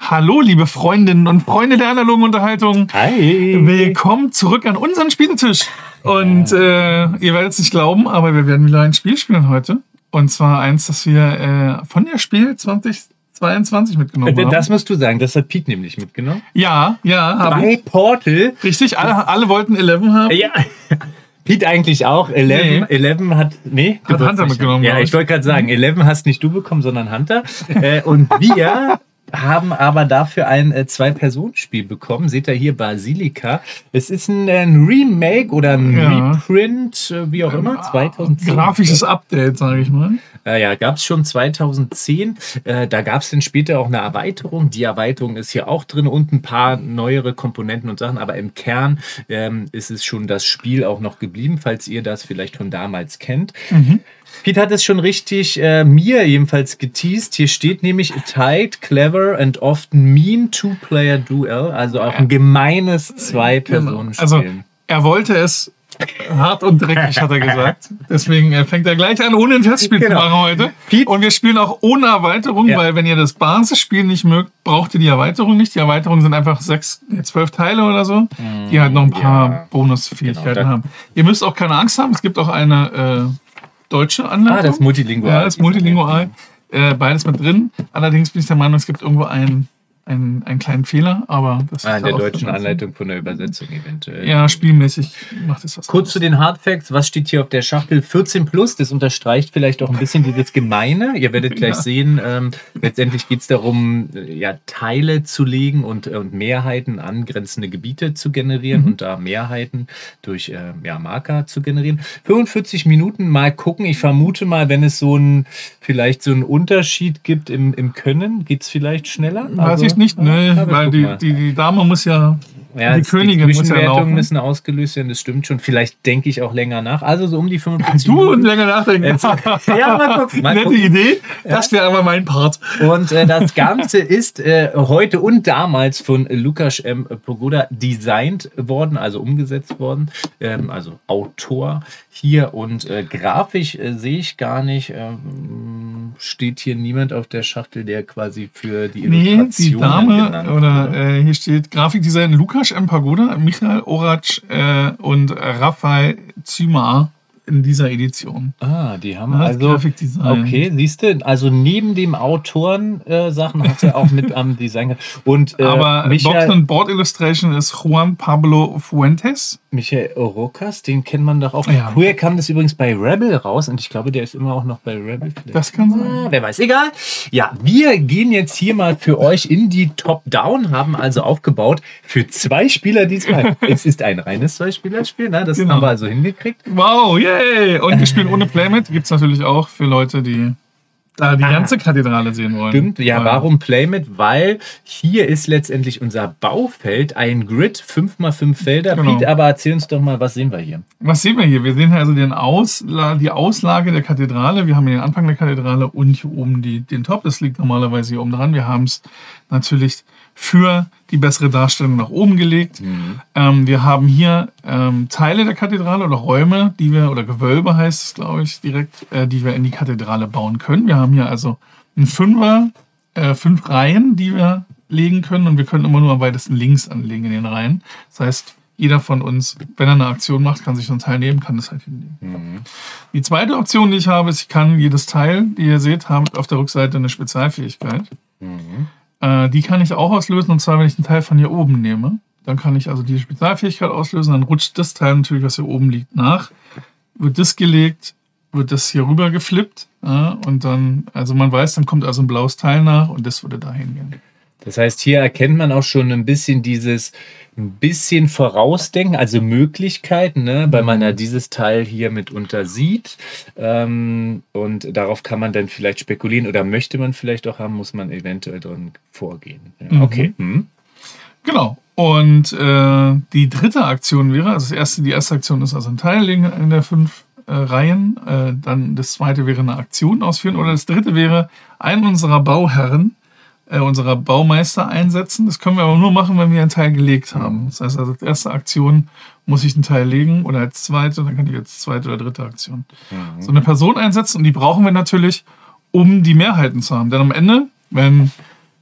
Hallo, liebe Freundinnen und Freunde der analogen Unterhaltung. Hi. Willkommen zurück an unseren Spieltisch. Und ihr werdet es nicht glauben, aber wir werden wieder ein Spiel spielen heute. Und zwar eins, das wir von der Spiel 2022 mitgenommen haben. Das musst du sagen, das hat Pete nämlich mitgenommen. Ja, haben Bei Portal. Richtig, alle wollten 11 haben. Ja. Pete eigentlich auch. 11 hat Hunter mitgenommen. Ja, ich wollte gerade sagen, 11 hast nicht du bekommen, sondern Hunter. Und wir haben aber dafür ein 2-Personen-Spiel bekommen. Seht ihr hier Basilika. Es ist ein Remake oder ein Reprint, wie auch immer, 2010. Grafisches Update, sage ich mal. Ja, gab es schon 2010. Da gab es dann später auch eine Erweiterung. Die Erweiterung ist hier auch drin und ein paar neuere Komponenten und Sachen. Aber im Kern ist es schon das Spiel auch noch geblieben, falls ihr das vielleicht von damals kennt. Pete hat es schon richtig mir jedenfalls geteased. Hier steht nämlich a tight, clever and often mean two-player duel. Also auch ein gemeines 2-Personen-Spiel. Also er wollte es hart und dreckig, hat er gesagt. Deswegen fängt er gleich an, ohne ein Testspiel zu machen heute. Und wir spielen auch ohne Erweiterung, weil wenn ihr das Basisspiel nicht mögt, braucht ihr die Erweiterung nicht. Die Erweiterungen sind einfach 12 Teile oder so, die halt noch ein paar Bonusfähigkeiten haben. Ihr müsst auch keine Angst haben. Es gibt auch eine deutsche Anleitung. Das Multilingual. Ja, das Multilingual. Beides mit drin. Allerdings bin ich der Meinung, es gibt irgendwo einen kleinen Fehler, aber das ist in der deutschen Anleitung von der Übersetzung eventuell. Ja, spielmäßig macht es was. Kurz zu den Hardfacts. Was steht hier auf der Schachtel? 14+. Das unterstreicht vielleicht auch ein bisschen dieses Gemeine. Ihr werdet gleich sehen, letztendlich geht es darum, Teile zu legen und Mehrheiten, angrenzende Gebiete zu generieren und da Mehrheiten durch Marker zu generieren. 45 Minuten, mal gucken. Ich vermute mal, wenn es vielleicht so einen Unterschied gibt im Können, geht es vielleicht schneller? Weiß ich nicht, weil die Dame muss die Königin muss ja Zwischenwertungen müssen ausgelöst werden, das stimmt schon. Vielleicht denke ich auch länger nach. Also so um die 45 Minuten. Und länger nachdenken. Mal gucken. Nette Idee. Das wäre aber mein Part. Und das Ganze ist heute und damals von Lukas M. Pogoda designt worden, also umgesetzt worden. Also Autor hier. Und grafisch sehe ich gar nicht, steht hier niemand auf der Schachtel, der quasi für die Illustration die Dame, oder hier steht Grafikdesign Lukas M. Pagoda, Michael Orac und Raphael Zymar in dieser Edition. Die haben Grafikdesign. Okay, siehst du, also neben dem Autoren-Sachen hat er auch mit am Design. Und, aber Box- und Board Illustration ist Juan Pablo Fuentes. Michael Rokas, den kennt man doch auch. Ja. Früher kam das übrigens bei Rebel raus und ich glaube, der ist immer auch noch bei Rebel. Das kann sein. Wer weiß, egal. Ja, wir gehen jetzt hier mal für euch in die Top-Down, haben also aufgebaut für 2 Spieler diesmal. Es ist ein reines 2-Spieler-Spiel, ne? Das haben wir also hingekriegt. Wow, yay! Und wir spielen ohne Playmate. Gibt es natürlich auch für Leute, die die ganze Kathedrale sehen wollen. Stimmt, ja, warum Playmate? Weil hier ist letztendlich unser Baufeld ein Grid, 5x5 Felder. Genau. Pete, aber erzähl uns doch mal, was sehen wir hier? Was sehen wir hier? Wir sehen hier also die Auslage der Kathedrale. Wir haben hier den Anfang der Kathedrale und hier oben den Top. Das liegt normalerweise hier oben dran. Wir haben es natürlich für die bessere Darstellung nach oben gelegt. Wir haben hier Teile der Kathedrale oder Räume, oder Gewölbe heißt es, glaube ich, direkt, die wir in die Kathedrale bauen können. Wir haben hier also ein 5 Reihen, die wir legen können, und wir können immer nur am weitesten links anlegen in den Reihen. Das heißt, jeder von uns, wenn er eine Aktion macht, kann sich so ein Teil nehmen, kann das halt hinlegen. Die zweite Option, die ich habe, ist, ich kann jedes Teil, die ihr seht, hat auf der Rückseite eine Spezialfähigkeit. Die kann ich auch auslösen, und zwar, wenn ich einen Teil von hier oben nehme. Dann kann ich also diese Spezialfähigkeit auslösen, dann rutscht das Teil natürlich, was hier oben liegt, nach. Wird das gelegt, wird das hier rüber geflippt. Und dann, also man weiß, dann kommt also ein blaues Teil nach und das würde da hingehen. Das heißt, hier erkennt man auch schon ein bisschen vorausdenken, also Möglichkeiten, ne, weil man ja dieses Teil hier mitunter sieht. Und darauf kann man dann vielleicht spekulieren oder möchte man vielleicht auch haben, muss man eventuell drin vorgehen. Ja, okay. Genau. Und die dritte Aktion wäre, also die erste Aktion ist also ein Teil legen in der 5 Reihen. Dann das zweite wäre eine Aktion ausführen. Oder das dritte wäre, einen unserer Bauherren, unserer Baumeister einsetzen. Das können wir aber nur machen, wenn wir ein Teil gelegt haben. Das heißt also, als erste Aktion muss ich einen Teil legen oder als zweite, dann kann ich als zweite oder dritte Aktion so eine Person einsetzen. Und die brauchen wir natürlich, um die Mehrheiten zu haben. Denn am Ende, wenn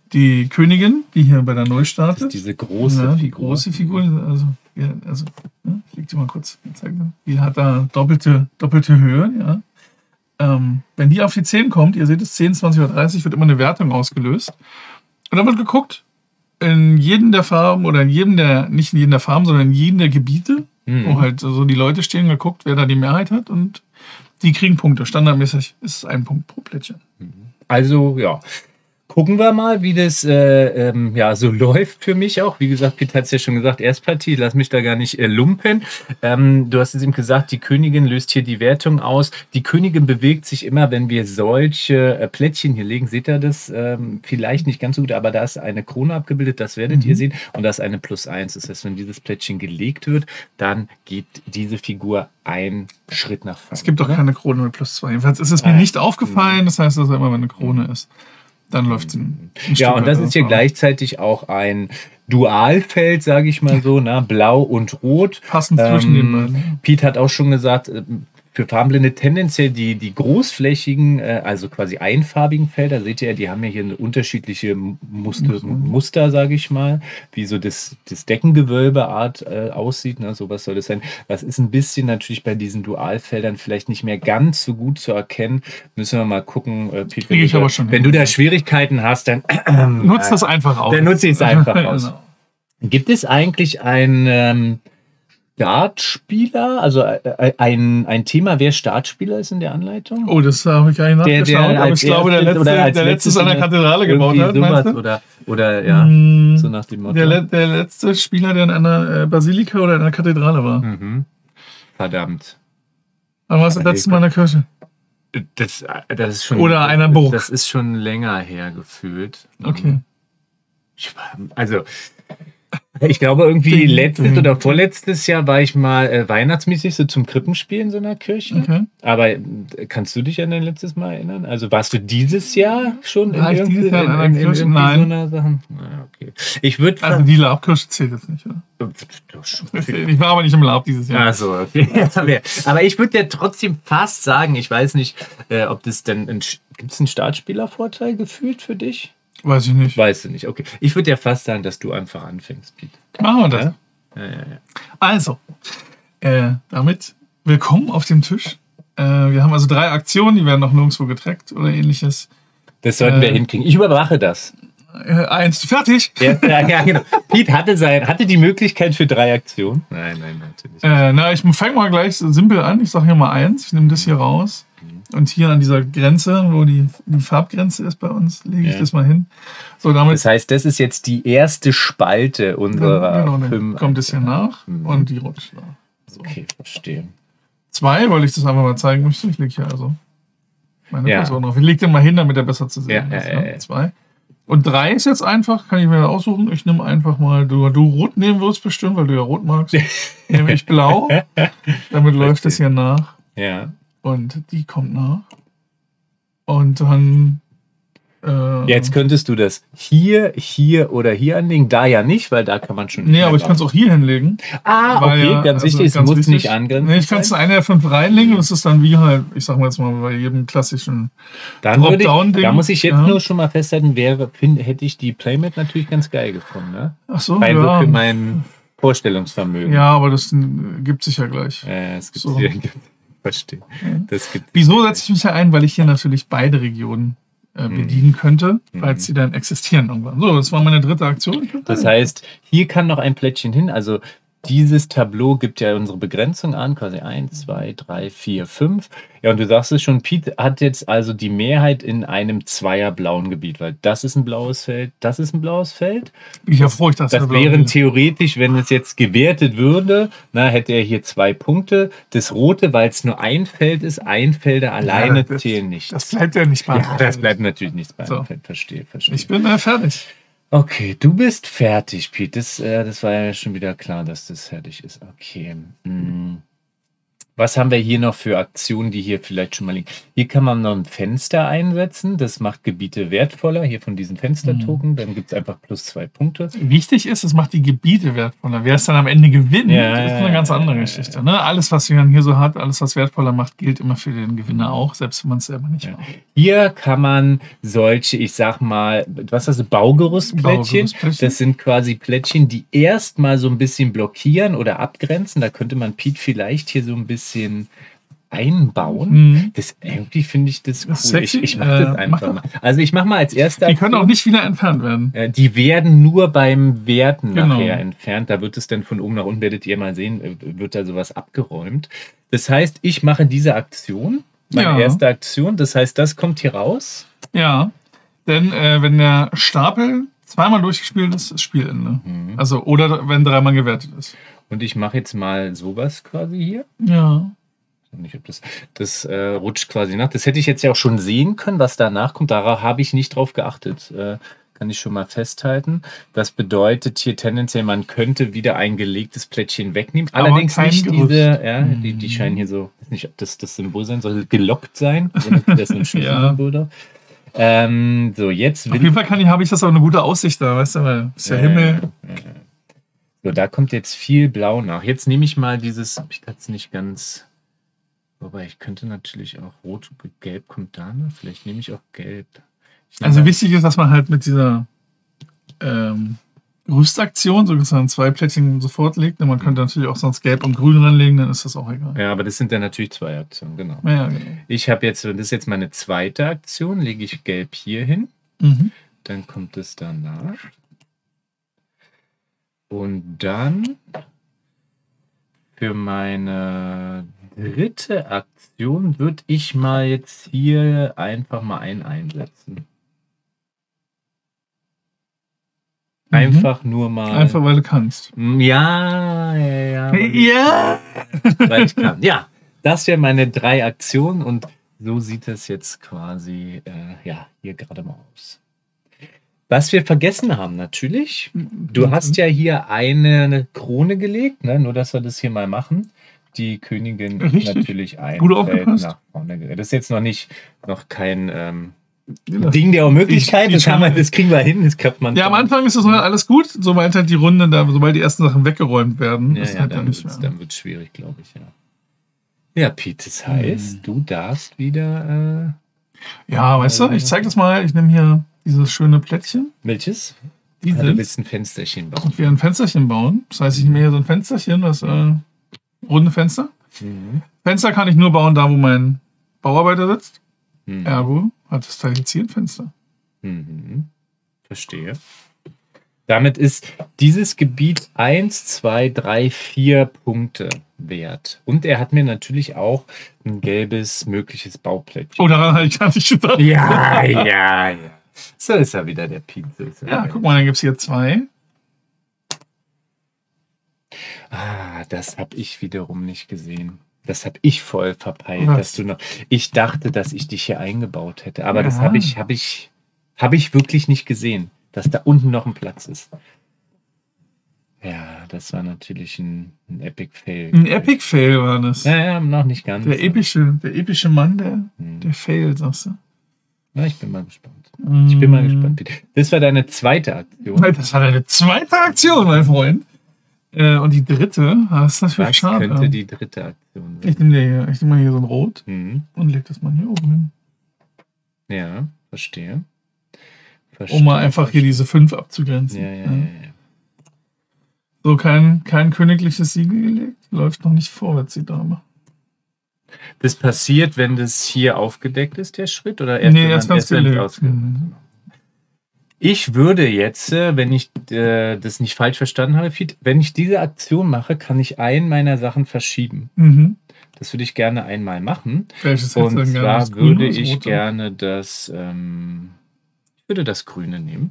die Königin, die hier bei der Neu startet. Das ist diese große ja, die Figur. große Figur. Ja, ich leg die mal kurz. Die hat da doppelte Höhe. Ja. Wenn die auf die 10 kommt, ihr seht es, 10, 20 oder 30, wird immer eine Wertung ausgelöst. Und dann wird geguckt, in jedem der Farben oder nicht in jedem der Farben, sondern in jedem der Gebiete, wo halt so die Leute stehen, geguckt, wer da die Mehrheit hat, und die kriegen Punkte. Standardmäßig ist es 1 Punkt pro Plättchen. Also, ja. Gucken wir mal, wie das so läuft für mich auch. Wie gesagt, Pete hat es ja schon gesagt, Erstpartie, lass mich da gar nicht lumpen. Du hast es ihm gesagt, die Königin löst hier die Wertung aus. Die Königin bewegt sich immer, wenn wir solche Plättchen hier legen. Seht ihr das? Vielleicht nicht ganz so gut, aber da ist eine Krone abgebildet, das werdet ihr sehen. Und da ist eine +1. Das heißt, wenn dieses Plättchen gelegt wird, dann geht diese Figur einen Schritt nach vorne. Es gibt doch keine Krone mit +2. Jedenfalls ist es mir nicht aufgefallen. Das heißt, dass immer, wenn eine Krone ist, dann läuft es ein Ja, und das ist hier gleichzeitig auch ein Dualfeld, sage ich mal so, ne? Blau und Rot. Passend zwischen den beiden. Pete hat auch schon gesagt, für Farbenblinde tendenziell die großflächigen, also quasi einfarbigen Felder, seht ihr, die haben ja hier eine unterschiedliche Muster, sage ich mal, wie so das Deckengewölbeart aussieht. Ne? So was soll das sein. Das ist ein bisschen natürlich bei diesen Dualfeldern vielleicht nicht mehr ganz so gut zu erkennen. Müssen wir mal gucken, Pete, wenn du da Schwierigkeiten hast, dann nutzt das einfach aus. Dann nutze ich es einfach aus. Genau. Gibt es eigentlich ein Startspieler, also ein Thema, wer Startspieler ist in der Anleitung? Oh, das habe ich gar nicht nachgeschaut, aber ich glaube, der letzte an der Kathedrale gebaut hat, meinst du? Oder ja, so nach dem Motto. Der letzte Spieler, der in einer Basilika oder in einer Kathedrale war. Verdammt. Aber was ist das letzte Mal in der Kirche? Das ist schon, oder einer Burg. Das ist schon länger her gefühlt. Okay. Also, ich glaube, irgendwie letztes oder vorletztes Jahr war ich mal weihnachtsmäßig so zum Krippenspiel in so einer Kirche. Okay. Aber kannst du dich an dein letztes Mal erinnern? Also warst du dieses Jahr schon in einer Kirche? Nein. So einer Sachen? Okay. Also die Labkirche zählt jetzt nicht, oder? Ich war aber nicht im Lab dieses Jahr. Ach so, okay. Aber ich würde ja trotzdem fast sagen, ich weiß nicht, ob das denn gibt es einen Startspielervorteil gefühlt für dich? Weiß ich nicht. Weißt du nicht, okay. Ich würde ja fast sagen, dass du einfach anfängst, Pete. Machen wir das. Ja. Also, damit willkommen auf dem Tisch. Wir haben also 3 Aktionen, die werden noch nirgendwo getrackt oder ähnliches. Das sollten wir hinkriegen. Ich überwache das. 1, fertig. Ja, genau. Pete hatte die Möglichkeit für 3 Aktionen. Nein, natürlich nicht. Ich fange mal gleich simpel an. Ich sage hier mal 1. Ich nehme das hier raus. Und hier an dieser Grenze, wo die Farbgrenze ist bei uns, lege ich das mal hin. So, damit das heißt, das ist jetzt die erste Spalte unserer dann kommt es hier nach und die rutscht nach. So. Okay, verstehe. 2, weil ich das einfach mal zeigen möchte. Ich lege hier also meine Person drauf. Ich lege den mal hin, damit er besser zu sehen ist. 2. Und 3 ist jetzt einfach, kann ich mir aussuchen. Ich nehme einfach mal, du Rot nehmen wirst bestimmt, weil du ja Rot magst. Nehme ich Blau. Damit läuft es hier nach. Ja. Und die kommt nach. Und dann. Jetzt könntest du das hier oder hier anlegen. Da ja nicht, weil da kann man schon. Nee, aber ich kann es auch hier hinlegen. Okay, ganz wichtig. Es muss nicht angrenzen. Nee, ich kann es in eine der 5 reinlegen und es ist dann wie halt, ich sag mal jetzt mal, bei jedem klassischen Dropdown-Ding. Da muss ich jetzt nur schon mal festhalten, hätte ich die Playmate natürlich ganz geil gefunden. Ne? Ach so, weil so für mein Vorstellungsvermögen. Ja, aber das gibt sich ja gleich. Es gibt sich ja. Verstehe. Wieso setze ich mich ja ein? Weil ich hier natürlich beide Regionen bedienen könnte, falls sie dann existieren irgendwann. So, das war meine 3. Aktion. Das heißt, hier kann noch ein Plättchen hin. Also dieses Tableau gibt ja unsere Begrenzung an, quasi 1, 2, 3, 4, 5. Ja, und du sagst es schon, Pete hat jetzt also die Mehrheit in einem zweierblauen Gebiet, weil das ist ein blaues Feld, das ist ein blaues Feld. Ich erfreue das. Das wären theoretisch, wenn es jetzt gewertet würde, hätte er hier 2 Punkte. Das Rote, weil es nur ein Feld ist, Einfelder alleine zählen nicht. Das bleibt ja nicht beim Feld. Das bleibt natürlich nicht beim Feld. Verstehe. Ich bin fertig. Okay, du bist fertig, Pete. Das war ja schon wieder klar, dass das fertig ist. Okay. Was haben wir hier noch für Aktionen, die hier vielleicht schon mal liegen? Hier kann man noch ein Fenster einsetzen. Das macht Gebiete wertvoller. Hier von diesen Fenstertoken. Dann gibt es einfach +2 Punkte. Wichtig ist, es macht die Gebiete wertvoller. Wer es dann am Ende gewinnt, ist eine ganz andere Geschichte. Ne? Alles, was man hier so hat, alles, was wertvoller macht, gilt immer für den Gewinner auch, selbst wenn man es selber nicht macht. Hier kann man solche, ich sag mal, was hast du, Baugerüstplättchen? Das sind quasi Plättchen, die erstmal so ein bisschen blockieren oder abgrenzen. Da könnte man Pete vielleicht hier so ein bisschen einbauen. Das irgendwie finde ich das cool. Ich mache das einfach mal. Also ich mache mal als erster. Die können auch nicht wieder entfernt werden. Die werden nur beim Werten nachher entfernt. Da wird es dann von oben nach unten, werdet ihr mal sehen, wird da sowas abgeräumt. Das heißt, ich mache diese Aktion, meine erste Aktion. Das heißt, das kommt hier raus. Ja, denn wenn der Stapel zweimal durchgespielt ist, ist Spielende. Also, oder wenn dreimal gewertet ist. Und ich mache jetzt mal sowas quasi hier. Ja. Nicht, ob das rutscht quasi nach. Das hätte ich jetzt ja auch schon sehen können, was danach kommt. Darauf habe ich nicht drauf geachtet. Kann ich schon mal festhalten. Das bedeutet hier tendenziell, man könnte wieder ein gelegtes Plättchen wegnehmen. Aber allerdings nicht diese, die scheinen hier so, ich weiß nicht, ob das Symbol sein soll, gelockt sein. Das ist ein Symbol. So, jetzt auf jeden Fall habe ich das auch eine gute Aussicht da, weißt du, weil es ist ja Himmel. So, da kommt jetzt viel Blau nach. Jetzt nehme ich mal dieses, ich kann es nicht ganz, wobei ich könnte natürlich auch Rot, Gelb kommt da, ne? Vielleicht nehme ich auch Gelb. Also wichtig ist, dass man halt mit dieser Rüstaktion sozusagen 2 Plättchen sofort legt. Man könnte natürlich auch sonst Gelb und Grün ranlegen, dann ist das auch egal. Ja, aber das sind dann natürlich 2 Aktionen, genau. Ja, genau. Ich habe jetzt, das ist jetzt meine zweite Aktion, lege ich Gelb hier hin. Dann kommt es danach. Und dann für meine dritte Aktion würde ich mal jetzt hier einfach mal einen einsetzen. Einfach nur mal. Einfach weil du kannst. Ja. Weil ich kann. Ja, das wäre meine 3 Aktionen und so sieht es jetzt quasi hier gerade mal aus. Was wir vergessen haben natürlich, du hast ja hier eine Krone gelegt, ne? Nur dass wir das hier mal machen. Die Königin natürlich ein Feld nach vorne. Das ist jetzt noch kein Ding der Unmöglichkeit. Das kriegen wir hin. Das klappt man. Ja, am Anfang ist das noch alles gut, sobald halt die Runde sobald die ersten Sachen weggeräumt werden. Dann wird es schwierig, glaube ich. Ja, Pete, das heißt, du darfst wieder. Ja, weißt du, ich zeig das mal. Ich nehme hier dieses schöne Plättchen. Welches? Du willst ein Fensterchen bauen. Und wir ein Fensterchen bauen. Das heißt, ich nehme hier so ein Fensterchen, das runde Fenster. Fenster kann ich nur bauen, da wo mein Bauarbeiter sitzt. Ergo hat das Teil jetzt hier ein Fenster. Verstehe. Damit ist dieses Gebiet 1, 2, 3, 4 Punkte wert. Und er hat mir natürlich auch ein gelbes mögliches Bauplättchen. Oh, daran habe ich gar nicht gedacht. Ja. So ist er wieder, der Pete. Guck mal, dann gibt es hier 2. Das habe ich wiederum nicht gesehen. Das habe ich voll verpeilt, dass du noch. Ich dachte, dass ich dich hier eingebaut hätte, aber das habe ich wirklich nicht gesehen, dass da unten noch ein Platz ist. Ja, das war natürlich ein Epic Fail. Ein Epic Fail war das. Ja, noch nicht ganz. Der epische Mann, der Fail, sagst du. Ja, ich bin mal gespannt. Das war deine zweite Aktion. Das war deine zweite Aktion, mein Freund. Und die dritte, das ist natürlich schade. Was könnte die dritte Aktion sein? Ich nehme mal hier so ein Rot und leg das mal hier oben hin. Ja, verstehe. Um mal einfach hier diese 5 abzugrenzen. Ja. So, kein königliches Siegel gelegt. Läuft noch nicht vorwärts, die Dame. Das passiert, wenn das hier aufgedeckt ist, der Schritt? Oder erst wenn es gelegt. Ich würde jetzt, wenn ich das nicht falsch verstanden habe, wenn ich diese Aktion mache, kann ich einen meiner Sachen verschieben. Das würde ich gerne einmal machen. Welches und zwar würde ich gerne das Grüne nehmen.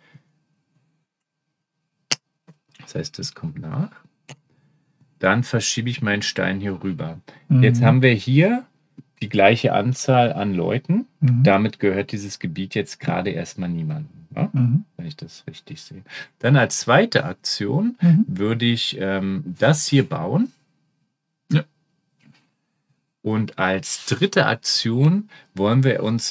Das heißt, das kommt nach. Dann verschiebe ich meinen Stein hier rüber. Jetzt haben wir hier die gleiche Anzahl an Leuten. Damit gehört dieses Gebiet jetzt gerade erstmal niemandem. Ja? Wenn ich das richtig sehe. Dann als zweite Aktion würde ich das hier bauen. Ja. Und als dritte Aktion wollen wir uns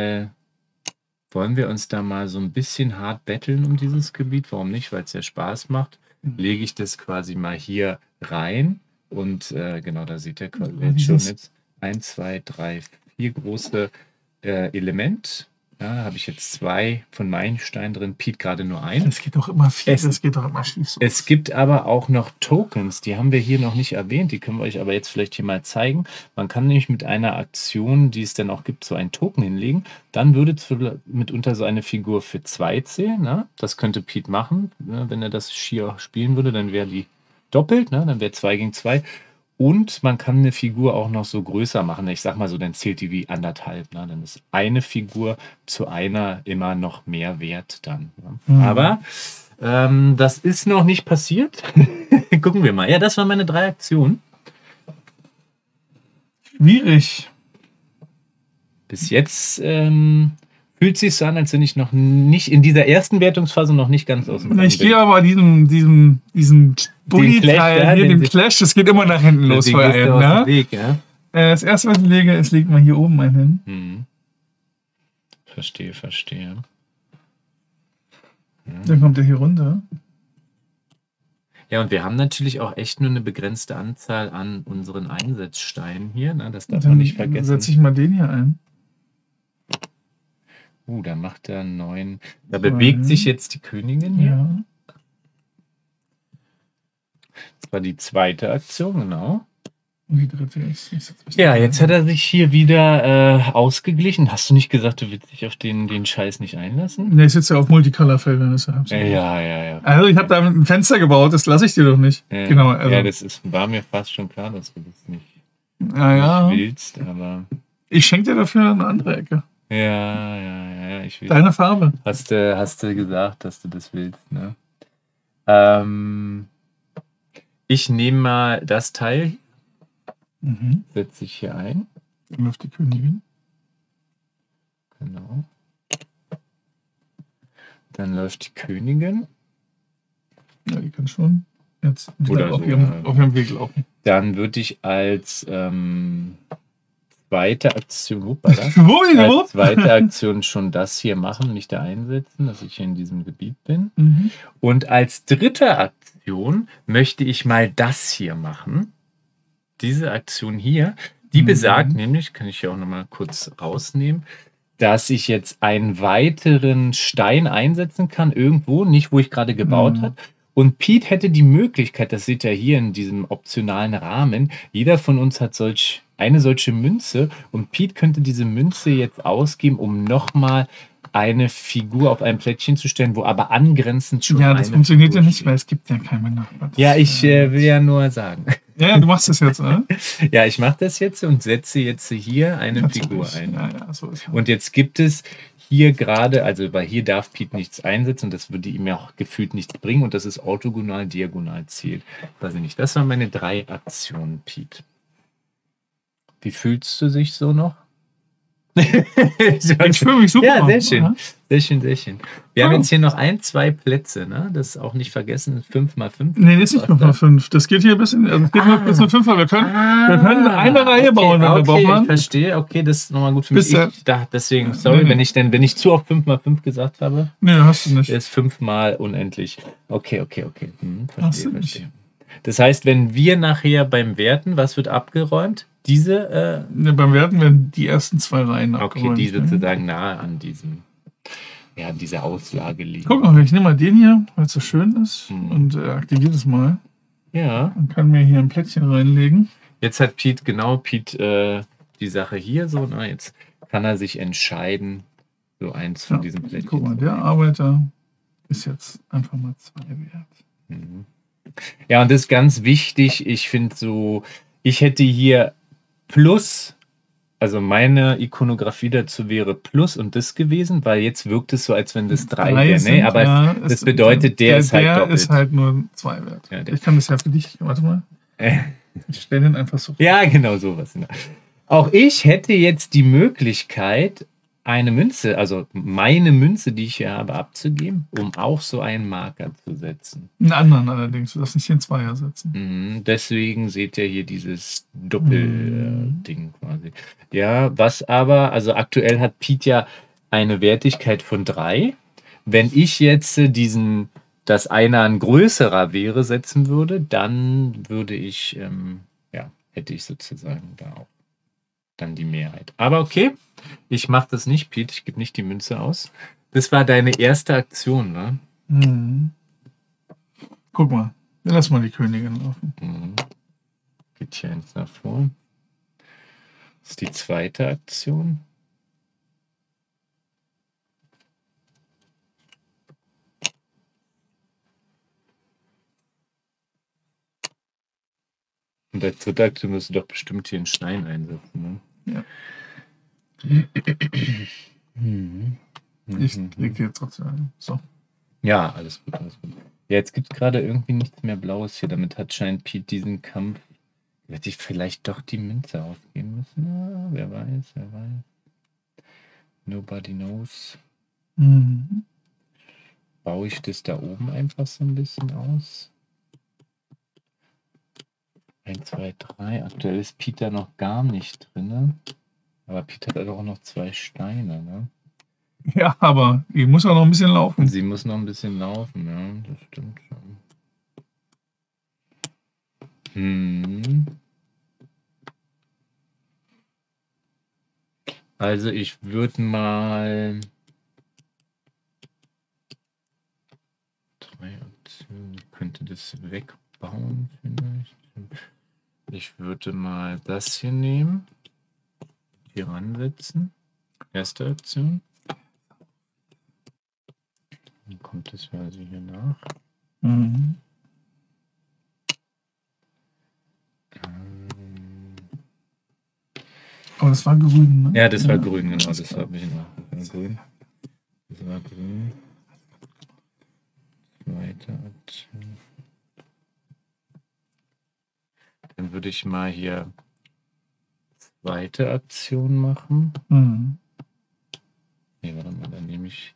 da mal so ein bisschen hart betteln um dieses Gebiet. Warum nicht? Weil es ja Spaß macht. Lege ich das quasi mal hier rein. Und genau, da sieht ihr jetzt schon jetzt 1, 2, 3, 4 große Element. Ja, habe ich jetzt 2 von Meilensteinen drin, Pete gerade nur ein. Das geht doch immer viel, das geht doch immer schief so. Es gibt aber auch noch Tokens, die haben wir hier noch nicht erwähnt, die können wir euch aber jetzt vielleicht hier mal zeigen. Man kann nämlich mit einer Aktion, die es dann auch gibt, so einen Token hinlegen. Dann würde mitunter so eine Figur für 2 zählen. Ne? Das könnte Pete machen. Ne? Wenn er das hier spielen würde, dann wäre die doppelt, ne? Dann wäre 2 gegen 2. Und man kann eine Figur auch noch so größer machen. Ich sag mal so, dann zählt die wie 1,5. Ne? Dann ist eine Figur zu einer immer noch mehr wert dann. Ne? Mhm. Aber das ist noch nicht passiert. Gucken wir mal. Ja, das waren meine 3 Aktionen. Schwierig. Bis jetzt fühlt sich so an, als wenn ich noch nicht in dieser ersten Wertungsphase noch nicht ganz aus dem Rennen Ich gehe aber diesem Bulli-Teil hier, dem Clash, das geht immer nach hinten los. Ne? Weg, ja? Das erste, was ich lege, ist, legt mal hier oben einen hin. Verstehe. Dann kommt er hier runter. Ja, und wir haben natürlich auch echt nur eine begrenzte Anzahl an unseren Einsetzsteinen hier. Ne? Das darf Dann man nicht vergessen. setze ich mal den hier ein. Da macht er einen neuen. Da bewegt sich jetzt die Königin hier. Ja. Das war die zweite Aktion, genau. Und die dritte ist. Ja, jetzt hat er sich hier wieder ausgeglichen. Hast du nicht gesagt, du willst dich auf den Scheiß nicht einlassen? Ne, ich sitze ja auf Multicolor-Feldern. Ja. Also, ich habe da ein Fenster gebaut, das lasse ich dir doch nicht. Ja. Genau. Also. Ja, war mir fast schon klar, dass du das nicht willst, aber. Ich schenke dir dafür eine andere Ecke. Ja, ich will. Deine Farbe. Hast du gesagt, dass du das willst, ne? Ich nehme mal das Teil. Setze ich hier ein. Dann läuft die Königin. Genau. Dann läuft die Königin. Ja, die kann schon jetzt Oder auf so, ihrem Weg laufen. Dann würde ich als zweite Aktion, als zweite Aktion schon das hier machen, nicht da einsetzen, dass ich hier in diesem Gebiet bin. Und als dritte Aktion möchte ich mal das hier machen. Diese Aktion hier, die besagt nämlich, kann ich hier auch nochmal kurz rausnehmen, dass ich jetzt einen weiteren Stein einsetzen kann, irgendwo, nicht wo ich gerade gebaut habe. Und Pete hätte die Möglichkeit, das seht ihr hier in diesem optionalen Rahmen, jeder von uns hat eine solche Münze und Pete könnte diese Münze jetzt ausgeben, um nochmal eine Figur auf ein Plättchen zu stellen, wo aber angrenzend schon Ja, das funktioniert ja nicht, weil es gibt ja keine Nachbarn. Ja, ich will ja nur sagen. Ja, du machst das jetzt, oder? Ja, ich mache das jetzt und setze jetzt hier eine Figur ein. Ja, so ist es. Und jetzt gibt es hier gerade, also weil hier darf Pete nichts einsetzen und das würde ihm ja auch gefühlt nichts bringen und das ist orthogonal, diagonal zählt. Weiß ich nicht. Das waren meine 3 Aktionen, Pete. Wie fühlst du dich so noch? Ich fühle mich super. Ja, sehr schön. Sehr schön. Wir haben jetzt hier noch 1, 2 Plätze, ne? Das auch nicht vergessen, 5x5. Nee, das ist nicht 5x5. Das geht hier bis in 5, aber wir können eine Reihe bauen, wenn wir brauchen. Ich verstehe. Okay, das ist nochmal gut für mich. Deswegen, sorry, wenn ich zu oft 5x5 gesagt habe. Nee, hast du nicht. Ist 5-mal unendlich. Okay. Verstehe. Das heißt, wenn wir nachher beim Werten, was wird abgeräumt? Beim Werten werden die ersten 2 Reihen abgeräumt. Okay, die sozusagen nahe an dieser Auslage liegen. Guck mal, ich nehme mal den hier, weil es so schön ist und aktiviere das mal. Ja. Und kann mir hier ein Plättchen reinlegen. Jetzt hat Pete die Sache hier so. Na, jetzt kann er sich entscheiden, so eins von diesen Plättchen. Guck mal, der Arbeiter ist jetzt einfach mal 2 wert. Ja, und das ist ganz wichtig. Ich finde so, ich hätte hier Plus, also meine Ikonografie dazu wäre Plus und das gewesen, weil jetzt wirkt es so, als wenn das 3 wäre. Ne? Aber ja, das bedeutet, der ist halt doppelt. Der ist halt nur 2 wert. Ja, ich kann das ja für dich, warte mal. Ich stelle den einfach so. Ja, genau sowas. Auch ich hätte jetzt die Möglichkeit, eine Münze, also meine Münze, die ich hier habe, abzugeben, um auch so einen Marker zu setzen. Einen anderen allerdings, du darfst nicht den Zweier setzen. Deswegen seht ihr hier dieses Doppelding quasi. Ja, was aber, also aktuell hat Pete ja eine Wertigkeit von 3. Wenn ich jetzt dass einer ein größerer wäre, setzen würde, dann würde ich, hätte ich sozusagen da auch dann die Mehrheit. Aber okay, ich mache das nicht, Pete, ich gebe nicht die Münze aus. Das war deine erste Aktion, ne? Guck mal, wir lassen mal die Königin laufen. Geht hier eins nach vor. Das ist die zweite Aktion. Und als dritte Aktion musst du doch bestimmt hier einen Stein einsetzen, ne? Ja. Ich leg dir jetzt trotzdem ein. So. Ja, alles gut, alles gut. Ja, jetzt gibt es gerade irgendwie nichts mehr Blaues hier. Damit hat scheint Pete diesen Kampf. Hätte ich vielleicht doch die Münze ausgeben müssen. Ah, wer weiß, wer weiß. Nobody knows. Baue ich das da oben einfach so ein bisschen aus? 1, 2, 3. Aktuell ist Peter noch gar nicht drin. Aber Peter hat auch noch 2 Steine, ne? Ja, aber die muss auch noch ein bisschen laufen. Sie muss noch ein bisschen laufen, ja, das stimmt schon. Also ich würde mal 3 Aktionen, könnte das wegbauen vielleicht. Ich würde mal das hier nehmen, hier ransetzen. Erste Aktion. Dann kommt das also hier nach. Aber das war grün, ne? Ja, das war grün, genau. Das habe ich noch. Das war grün. Das war grün. Zweite Aktion. Dann würde ich mal hier zweite Aktion machen. Nee, warte mal, dann nehme ich.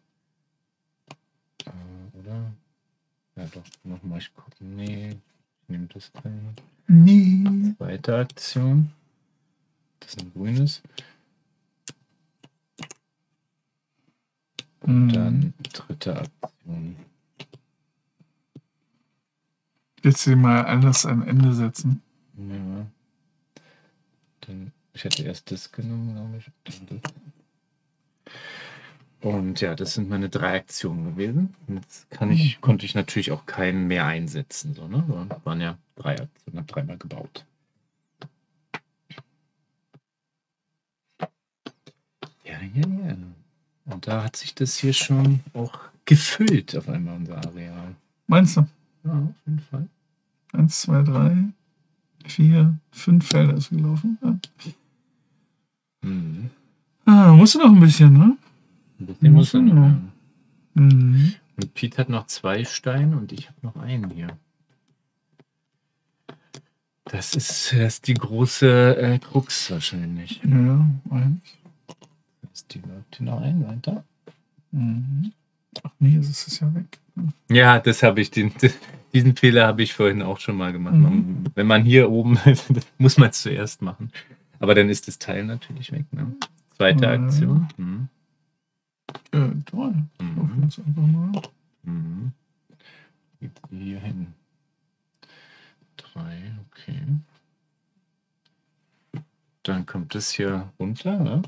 Oder? Ja, doch, nochmal. Ich gucke. Nee, ich nehme das gleich. Nee. Zweite Aktion. Das ist ein grünes. Und dann dritte Aktion. Jetzt mal alles ein Ende setzen. Ja. Dann, ich hätte erst das genommen, glaube ich. Und ja, das sind meine 3 Aktionen gewesen. Jetzt konnte ich natürlich auch keinen mehr einsetzen. So, ne? Das waren ja 3 Aktionen, habe 3-mal gebaut. Ja. Und da hat sich das hier schon auch gefüllt auf einmal, unser Areal. Meinst du? Ja, auf jeden Fall. 1, 2, 3, 4, 5 Felder ist gelaufen. Ja. Musst du noch ein bisschen, ne? Ein bisschen muss er noch. Und Pete hat noch 2 Steine und ich habe noch einen hier. Das ist die große Krux wahrscheinlich. Ja, 1. Die läuft hier noch ein, weiter. Ach nee, es ist ja weg. Ja, das habe ich, diesen Fehler habe ich vorhin auch schon mal gemacht. Wenn man hier oben, muss man es zuerst machen. Aber dann ist das Teil natürlich weg. Ne? Zweite Aktion. Toll. Jetzt einfach mal. Geht hier hin. 3, okay. Dann kommt das hier runter, ne?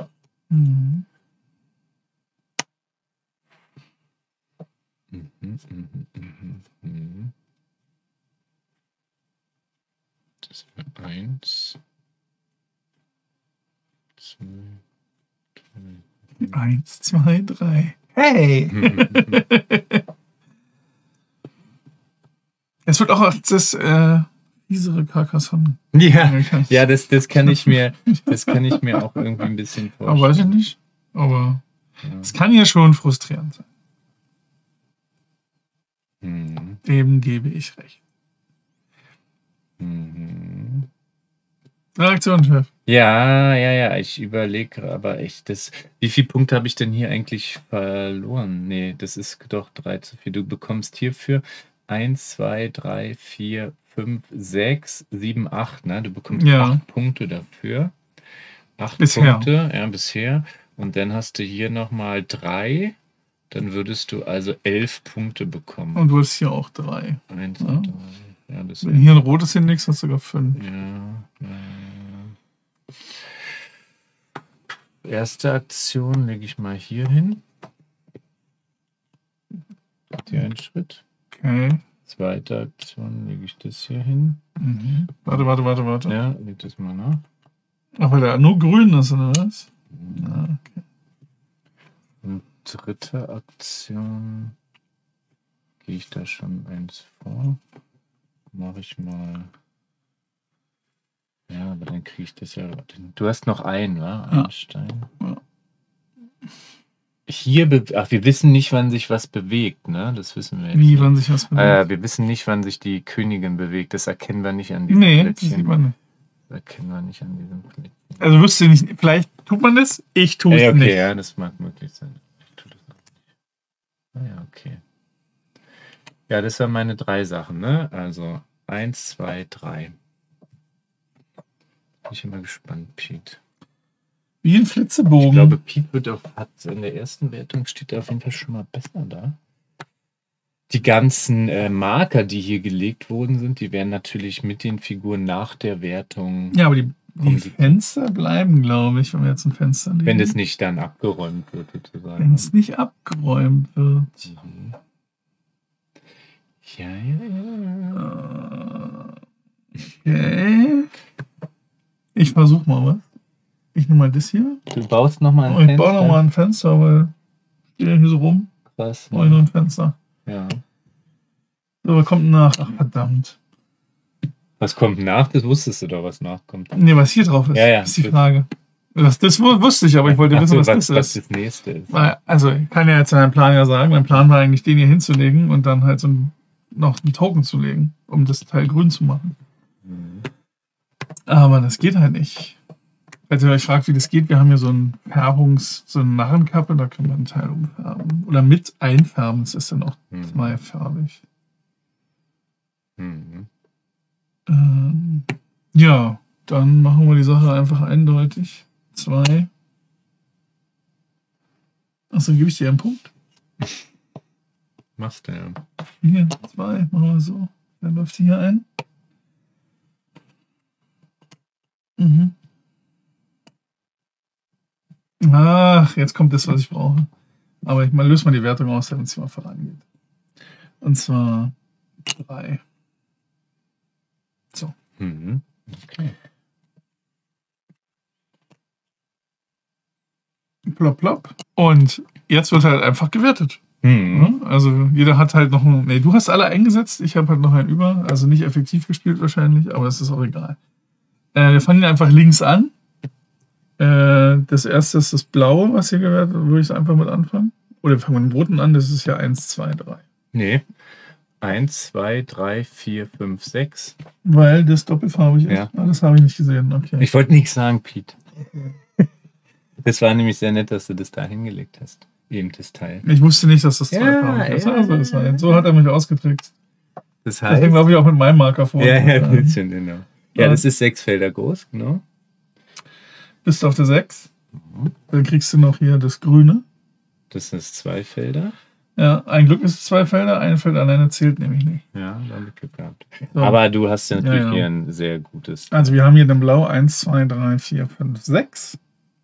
Das wird 1, 2, 3. 1, 2, 3. Hey! Es wird auch das fiesere Carcassonne. Ja, das kann ich mir auch irgendwie ein bisschen vorstellen. Aber weiß ich nicht. Aber es kann ja schon frustrierend sein. Dem gebe ich recht. Reaktion, Chef. Ja, ich überlege aber echt, wie viele Punkte habe ich denn hier eigentlich verloren? Nee, das ist doch 3 zu 4. Du bekommst hierfür 1, 2, 3, 4, 5, 6, 7, 8, ne? Du bekommst Ja. 8 Punkte dafür. 8 Bisher. Punkte, ja, bisher. Und dann hast du hier nochmal 3. Dann würdest du also 11 Punkte bekommen. Und du hast hier auch 3. 1, Ja. 2, 3. Ja, das Wenn hier ein rotes hinlegst, hast du sogar 5. ja. Erste Aktion lege ich mal hier hin. Hier einen Schritt. Okay. Zweite Aktion lege ich das hier hin. Mhm. Warte. Ja, leg das mal nach. Ach, weil der nur grün ist, oder was? Ja, okay. Und dritte Aktion gehe ich da schon eins vor. Mache ich mal. Ja, aber dann kriege ich das ja. Du hast noch einen, wa? Einen Stein. Ja. Hier, wir wissen nicht, wann sich was bewegt, ne? Das wissen wir jetzt. Wie, wann sich was bewegt? Wir wissen nicht, wann sich die Königin bewegt. Das erkennen wir nicht an diesem Nee, Plättchen. das sieht man nicht. Das erkennen wir nicht an diesem Plättchen. Also wüsste nicht, vielleicht tut man das, ich tue es Okay, nicht. ja, das mag möglich sein. Ich tue das auch nicht. Ja, okay. Ja, das waren meine 3 Sachen, ne? Also 1, 2, 3. Bin ich immer gespannt, Pete. Wie ein Flitzebogen. Ich glaube, Pete hat in der ersten Wertung steht er auf jeden Fall schon mal besser da. Die ganzen Marker, die hier gelegt worden sind, die werden natürlich mit den Figuren nach der Wertung. Ja, aber die Fenster bleiben, glaube ich, wenn wir jetzt ein Fenster legen. Wenn das nicht dann abgeräumt wird, sozusagen. Wenn es nicht abgeräumt wird. Mhm. Ja. Okay. Ich versuche mal was. Ich nehme mal das hier. Du baust nochmal ein Fenster. Ich Fenster? baue nochmal ein Fenster, weil ich stehe hier so rum. Krass. Brauche ich noch ein Fenster. Ja. So, was kommt nach? Ach, verdammt. Was kommt nach? Das wusstest du doch, was nachkommt. Nee, was hier drauf ist, Ja. ist die Frage. Das wusste ich, aber ich wollte wissen, was das ist. Was das nächste ist. Also, ich kann ja jetzt meinen Plan ja sagen. Mein Plan war eigentlich, den hier hinzulegen und dann halt noch einen Token zu legen, um das Teil grün zu machen. Mhm. Aber das geht halt nicht. Falls ihr euch fragt, wie das geht, wir haben hier so eine Narrenkappe, da können wir einen Teil umfärben. Oder mit einfärben, es ist dann auch zweifarbig. Mhm. Ja, dann machen wir die Sache einfach eindeutig. 2. Achso, gebe ich dir einen Punkt? Machst du ja. Hier, 2, machen wir so. Dann läuft die hier ein. Mhm. Ach, jetzt kommt das, was ich brauche. Aber ich löse mal die Wertung aus, damit es mal vorangeht. Und zwar 3. So. Mhm. Okay. Plopp, plopp. Und jetzt wird halt einfach gewertet. Mhm. Ja, also jeder hat halt noch einen. Nee, du hast alle eingesetzt, ich habe halt noch einen über. Also nicht effektiv gespielt wahrscheinlich, aber es ist auch egal. Wir fangen einfach links an. Das erste ist das Blaue, was hier gewertet wird. Würde ich einfach mit anfangen? Oder fangen wir mit dem Roten an, das ist ja 1, 2, 3. Nee. 1, 2, 3, 4, 5, 6. Weil das doppelfarbig ist. Ja. Ah, das habe ich nicht gesehen. Okay. Ich wollte nichts sagen, Pete. Das war nämlich sehr nett, dass du das da hingelegt hast. Eben das Teil. Ich wusste nicht, dass das zweifarbig ist. Also ist halt. So hat er mich ausgetrickst. Das heißt. Deswegen glaube ich auch mit meinem Marker vor. Ja, genau. Ja, das ist 6 Felder groß, genau. Bist du auf der 6. Dann kriegst du noch hier das Grüne. Das ist 2 Felder. Ja, ein Glück ist es 2 Felder, ein Feld alleine zählt nämlich nicht. Ja, da habe ich Glück gehabt. So. Aber du hast ja natürlich Ja. hier ein sehr gutes. Also wir haben hier den Blau 1, 2, 3, 4, 5, 6.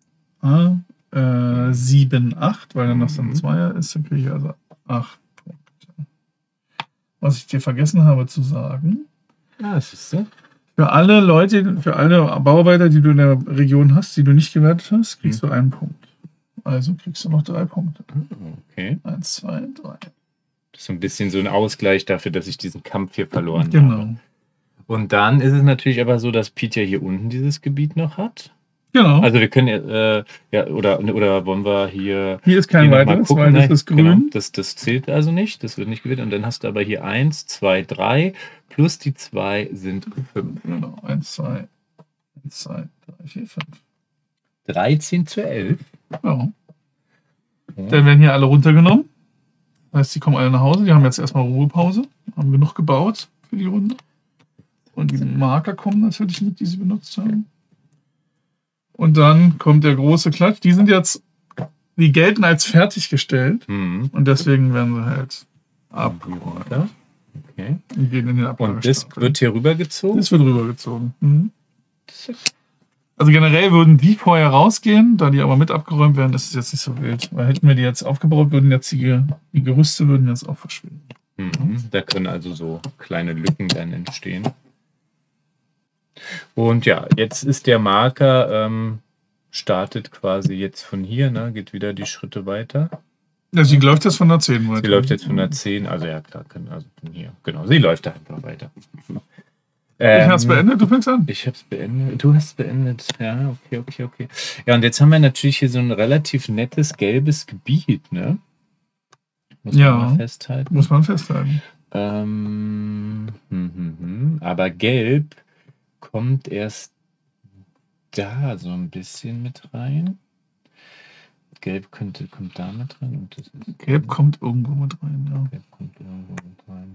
7, 8, weil dann noch so ein Zweier ist, dann kriege ich also 8 Punkte. Was ich dir vergessen habe zu sagen, Ja, das ist so. für alle Bauarbeiter, die du in der Region hast, die du nicht gewertet hast, kriegst du einen Punkt. Also kriegst du noch 3 Punkte. Okay. 1, 2, 3. Das ist so ein bisschen so ein Ausgleich dafür, dass ich diesen Kampf hier verloren habe. Genau. Und dann ist es natürlich aber so, dass Pete ja hier unten dieses Gebiet noch hat. Genau. Also wir können oder wollen wir hier. Hier ist kein hier noch mal weiteres, gucken? weil das Nein, ist grün. Genau, das zählt also nicht, das wird nicht gewählt. Und dann hast du aber hier 1, 2, 3 plus die 2 sind 5. Genau, 1, 2, 1, 2, 3, 4, 5. 13:11. Ja. Dann werden hier alle runtergenommen. Das heißt, die kommen alle nach Hause. Die haben jetzt erstmal Ruhepause. Haben genug gebaut für die Runde. Und die Marker kommen natürlich mit, die sie benutzt haben. Und dann kommt der große Klatsch. Die gelten als fertiggestellt. Und deswegen werden sie halt abgeräumt. Okay. Und gehen in den Ablagerstapel. Und das wird hier rübergezogen? Das wird rübergezogen. Also generell würden die vorher rausgehen, da die aber mit abgeräumt werden, ist es jetzt nicht so wild. Weil hätten wir die jetzt aufgebaut, würden jetzt die Gerüste würden jetzt auch verschwinden. Da können also so kleine Lücken dann entstehen. Und ja, jetzt ist der Marker, startet quasi jetzt von hier, ne? Geht wieder die Schritte weiter. Ja, sie läuft jetzt von der 10 weiter. Sie läuft jetzt von der 10, also ja klar, also von hier. Genau, sie läuft da einfach weiter. Ich hab's beendet, du fängst an. Ich hab's beendet, du hast beendet. Ja, okay. Ja, und jetzt haben wir natürlich hier so ein relativ nettes gelbes Gebiet, ne? Muss man mal festhalten. Muss man festhalten. Aber gelb kommt erst da so ein bisschen mit rein. Gelb kommt da mit rein. Und das ist Gelb kommt irgendwo mit rein, ja. Gelb kommt irgendwo mit rein.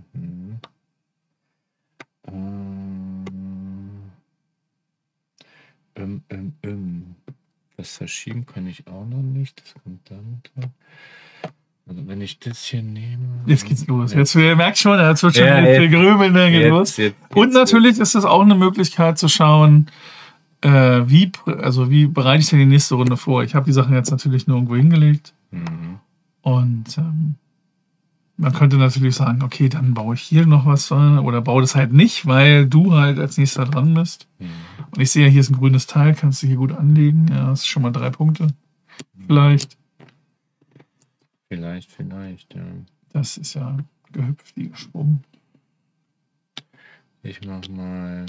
Das verschieben kann ich auch noch nicht. Das kommt da mit rein. Also wenn ich das hier nehme... Jetzt geht's los. Jetzt, ihr merkt schon, jetzt wird schon grübeln, dann geht los. Und natürlich ist das auch eine Möglichkeit zu schauen, wie bereite ich denn die nächste Runde vor? Ich habe die Sachen jetzt natürlich nur irgendwo hingelegt. Und man könnte natürlich sagen, okay, dann baue ich hier noch was oder baue das halt nicht, weil du halt als nächster dran bist. Und ich sehe ja, hier ist ein grünes Teil, kannst du hier gut anlegen. Ja, das ist schon mal 3 Punkte. Vielleicht, ja. Das ist ja gehüpft wie gesprungen. Ich mach mal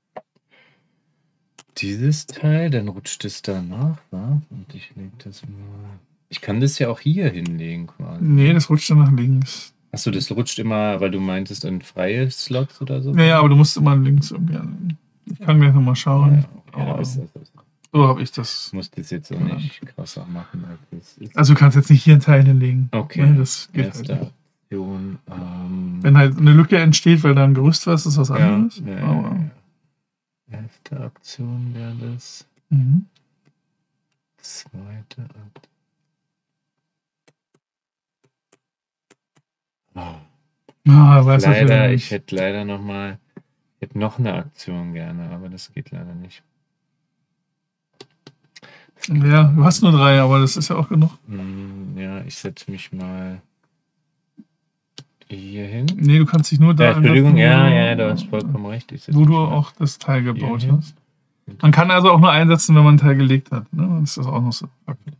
dieses Teil, dann rutscht es danach, wa? Und ich lege das mal. Ich kann das ja auch hier hinlegen quasi. Nee, das rutscht dann nach links. Achso, das rutscht immer, weil du meintest, in freie Slots oder so? Ja, aber du musst immer links irgendwie anlegen. Ich kann gleich nochmal schauen. So habe ich das. Ich muss das jetzt auch nicht krasser machen. Also du kannst jetzt nicht hier einen Teil hinlegen. Okay. Ja, das geht Erste halt nicht. Aktion. Wenn halt eine Lücke entsteht, weil da ein Gerüst war, ist das was anderes. Erste Aktion wäre das. Zweite Aktion. Ich hätte leider noch eine Aktion gerne, aber das geht leider nicht. Ja, du hast nur 3, aber das ist ja auch genug. Ja, ich setze mich mal hier hin. Nee, du kannst dich nur da... Entschuldigung, ja, du hast vollkommen recht. Wo du auch das Teil gebaut hast. Man kann also auch nur einsetzen, wenn man ein Teil gelegt hat. Ne? Das ist auch noch so. Okay.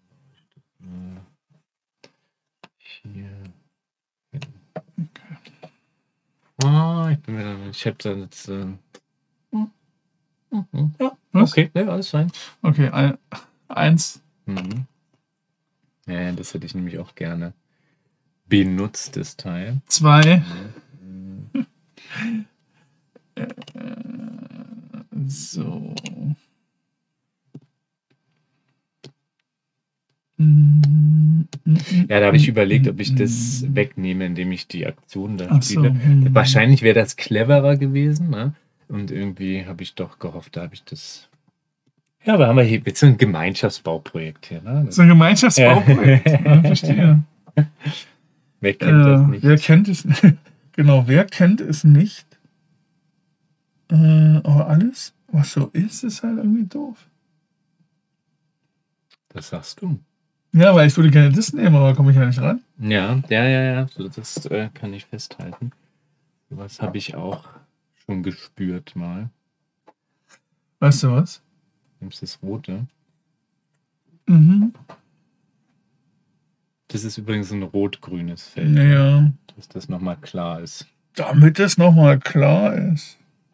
Hier. Okay. Ich hab da jetzt... Ja, was? Okay, ja, alles fein. Okay, 1. Ja, das hätte ich nämlich auch gerne benutzt, das Teil. 2. So. Ja, da habe ich überlegt, ob ich das wegnehme, indem ich die Aktion da spiele. Wahrscheinlich wäre das cleverer gewesen, ne? Und irgendwie habe ich doch gehofft, da habe ich das... Ja, aber haben wir hier jetzt ein Gemeinschaftsbauprojekt hier, ne? So ein Gemeinschaftsbauprojekt, ja, verstehe. Wer kennt das nicht? Wer kennt es nicht? Genau, wer kennt es nicht? Aber alles, was so ist halt irgendwie doof. Das sagst du. Ja, weil ich würde gerne das nehmen, aber komme ich ja nicht ran. Ja. So, das kann ich festhalten. Was habe ich auch schon gespürt mal. Weißt du was? Nimmst das Rote? Das ist übrigens ein rot-grünes Feld. Ja. Dass das nochmal klar ist. Damit das nochmal klar ist.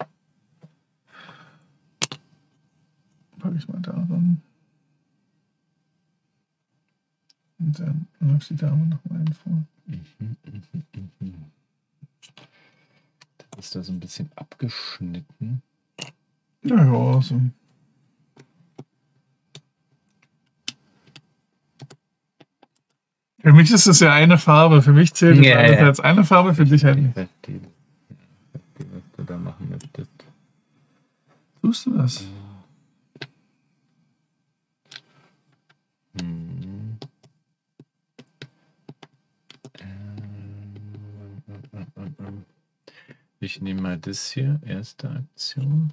Packe ich mal da ran. Und dann läuft die Dame nochmal hin vor. Das ist da so ein bisschen abgeschnitten. Ja, so. mich ist es ja eine Farbe. Für mich zählt es alles als eine Farbe, für dich halt nicht. Was du da machen möchtest. Tust du das? Ich nehme mal das hier, erste Aktion.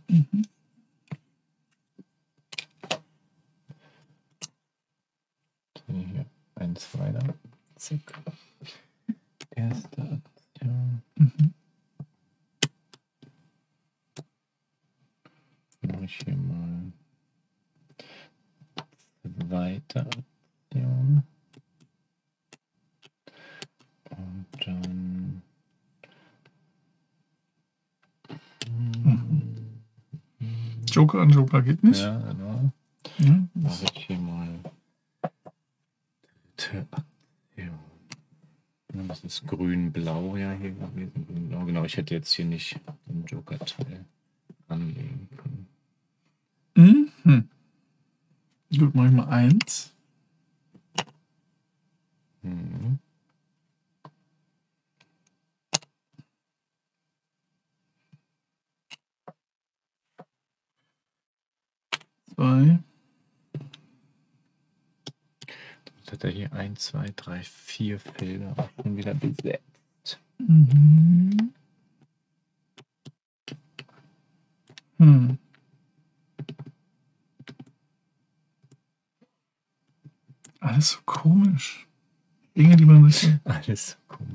Hier, eins weiter. Zack. Erste Aktion. Mache ich hier mal zweite Aktion. Und dann Joker an Joker geht nicht. ja, genau. Ja, Mache ich hier mal dritte Aktion. Ja, das ist grün-blau ja hier gewesen. Grün-blau. Genau, ich hätte jetzt hier nicht den Joker-Teil anlegen können. Gut, mach ich mal 1. Mhm. 2. Jetzt hat er hier 1, 2, 3, 4 Felder auch schon wieder besetzt. Alles so komisch. Dinge, die man nicht. Alles so komisch.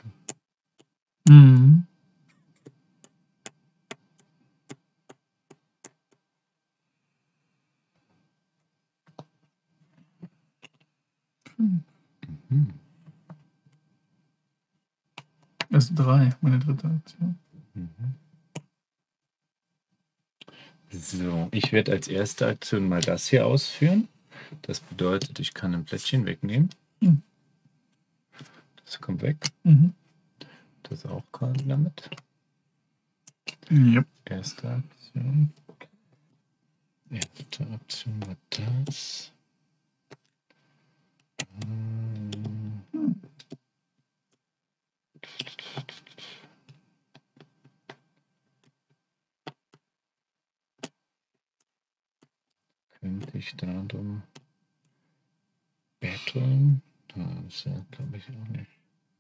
Das ist 3, meine dritte Aktion. So, ich werde als erste Aktion mal das hier ausführen. Das bedeutet, ich kann ein Plättchen wegnehmen. Das kommt weg. Das auch gerade damit. Yep. Erste Aktion. Erste Aktion war das. Könnte ich darum battlen? Das glaube ich auch nicht.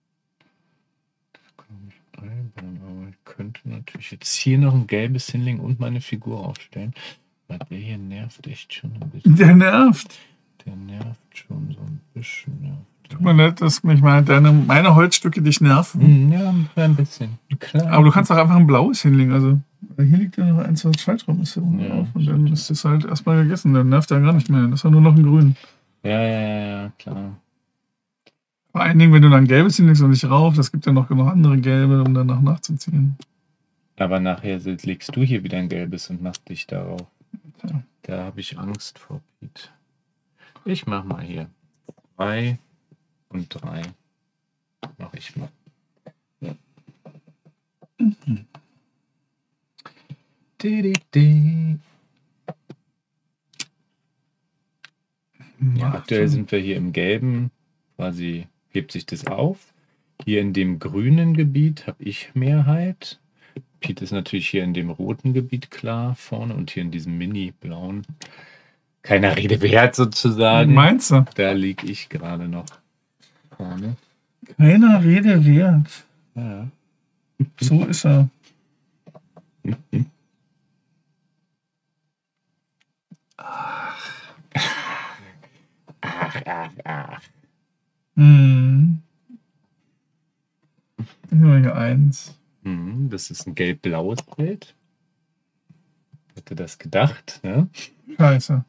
Das kann ich einbauen, aber ich könnte natürlich jetzt hier noch ein gelbes hinlegen und meine Figur aufstellen. Weil der hier nervt echt schon ein bisschen. Der nervt. Der nervt schon so ein bisschen. Tut mir leid, dass mich meine Holzstücke dich nerven. Ja, ein bisschen. Klar. Aber du kannst auch einfach ein blaues hinlegen. Also hier liegt ja noch 1, 2 Schaltraummissionen drauf. Und dann ist das halt erstmal gegessen. Dann nervt er gar nicht mehr. Das ist ja nur noch ein Grün. Ja, klar. Vor allen Dingen, wenn du dann gelbes hinlegst und nicht rauf, das gibt ja noch genug andere gelbe, um danach nachzuziehen. Aber nachher legst du hier wieder ein gelbes und machst dich darauf. Ja. Da habe ich Angst vor, Pete. Ich mach mal hier 2 und 3. Mach ich mal. Ja. Ja, aktuell sind wir hier im Gelben. Quasi hebt sich das auf. Hier in dem grünen Gebiet habe ich Mehrheit. Pete ist natürlich hier in dem roten Gebiet klar vorne und hier in diesem mini-blauen. Keiner Rede wert sozusagen. Meinst du? Da liege ich gerade noch vorne. Keiner Rede wert. Ja. So ist er. Ach. Nur hier 1. Das ist ein gelb-blaues Bild. Hätte das gedacht, ne? Scheiße.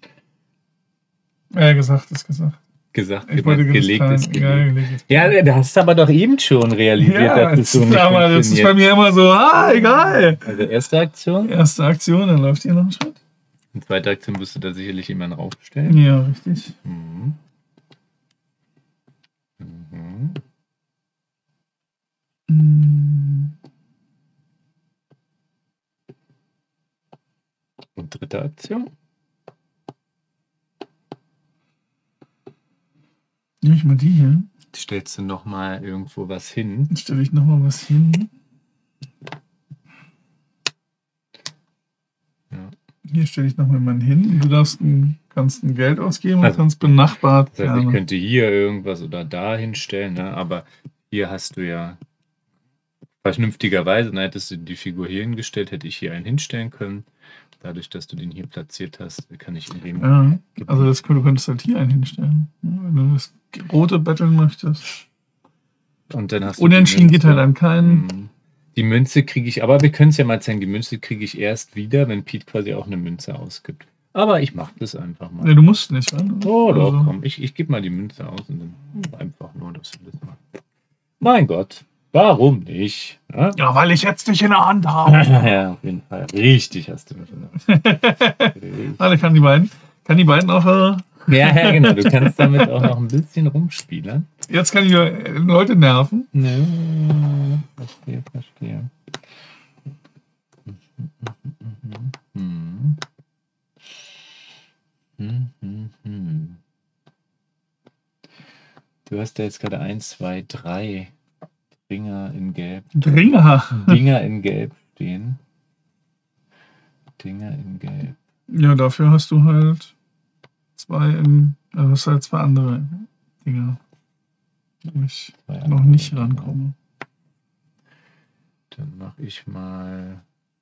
Gesagt ist gesagt. Gesagt, Ich wollte gelegt ist gelegt. Ja, da hast du aber doch eben schon realisiert, Ja, dass es so nicht aber das ist bei mir immer so, egal. Also erste Aktion. Erste Aktion, dann läuft hier noch ein Schritt. Und zweite Aktion wirst du da sicherlich jemanden aufstellen. Ja, richtig. Und dritte Aktion? Ich nehme ich mal die hier. Stellst du nochmal irgendwo was hin? Dann stelle ich nochmal was hin. Ja. Hier stelle ich nochmal meinen hin. Du kannst ein Geld ausgeben und Also, kannst benachbart. Das heißt, ich könnte hier irgendwas oder da hinstellen, ne? Aber hier hast du ja vernünftigerweise, dann hättest du die Figur hier hingestellt, hätte ich hier einen hinstellen können. Dadurch, dass du den hier platziert hast, kann ich in dem. Ja, also du könntest halt hier einen hinstellen, wenn du das rote betteln möchtest. Und dann hast du Unentschieden geht halt an keinen. Die Münze kriege ich, aber wir können es ja mal zeigen, die Münze kriege ich erst wieder, wenn Pete quasi auch eine Münze ausgibt. Aber ich mache das einfach mal. Ne, du musst nicht, ne? Oh, doch, komm, ich gebe mal die Münze aus und dann einfach nur, dass du das machst. Mein Gott, warum nicht? Ja, weil ich jetzt dich in der Hand habe. Ja, auf jeden Fall. Richtig hast du mich in der Hand. Warte, kann die beiden auch. Ja, genau. Du kannst damit auch noch ein bisschen rumspielen. Jetzt kann ich Leute nerven. Ne, verstehe. Du hast ja jetzt gerade 1, 2, 3 Dinger in Gelb. Dinger in Gelb stehen. Dinger in Gelb. Ja, dafür hast du halt zwei andere Dinger, wo ich noch nicht rankomme. Dann mache ich mal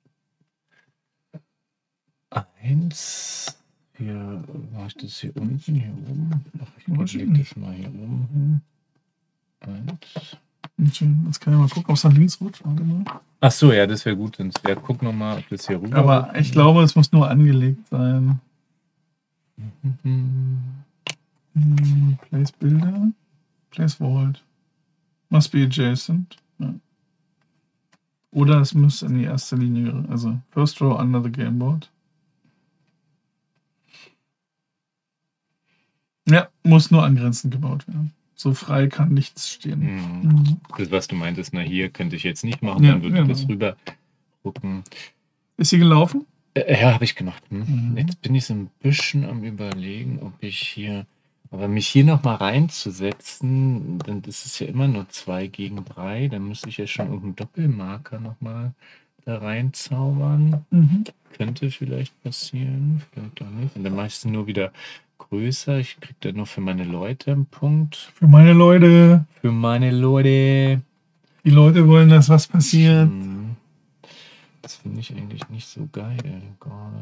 1. Hier mache ich das hier unten, hier oben. Ich lege das mal hier oben hin. 1. Jetzt kann ich mal gucken, ob es nach links rutscht. Warte mal. Ach so, ja, das wäre gut. Ja, guck nochmal, ob das hier rüber. Aber ich glaube, es muss nur angelegt sein. Place Bilder. Place Vault. Must be adjacent. Ja. Oder es müsste in die erste Linie, also First Row under the Game Board. Ja, muss nur angrenzend gebaut werden. So frei kann nichts stehen. Das, was du meintest, na hier könnte ich jetzt nicht machen, dann würde das rüber gucken. Ist sie gelaufen? Ja, habe ich gemacht. Jetzt bin ich so ein bisschen am Überlegen, ob ich hier, aber mich hier nochmal reinzusetzen, dann ist es ja immer nur 2 gegen 3, dann müsste ich ja schon irgendeinen Doppelmarker nochmal da reinzaubern. Könnte vielleicht passieren, vielleicht auch nicht. Und dann mache ich es nur wieder größer. Ich kriege dann noch für meine Leute einen Punkt. Für meine Leute. Die Leute wollen, dass was passiert. Das finde ich eigentlich nicht so geil gerade.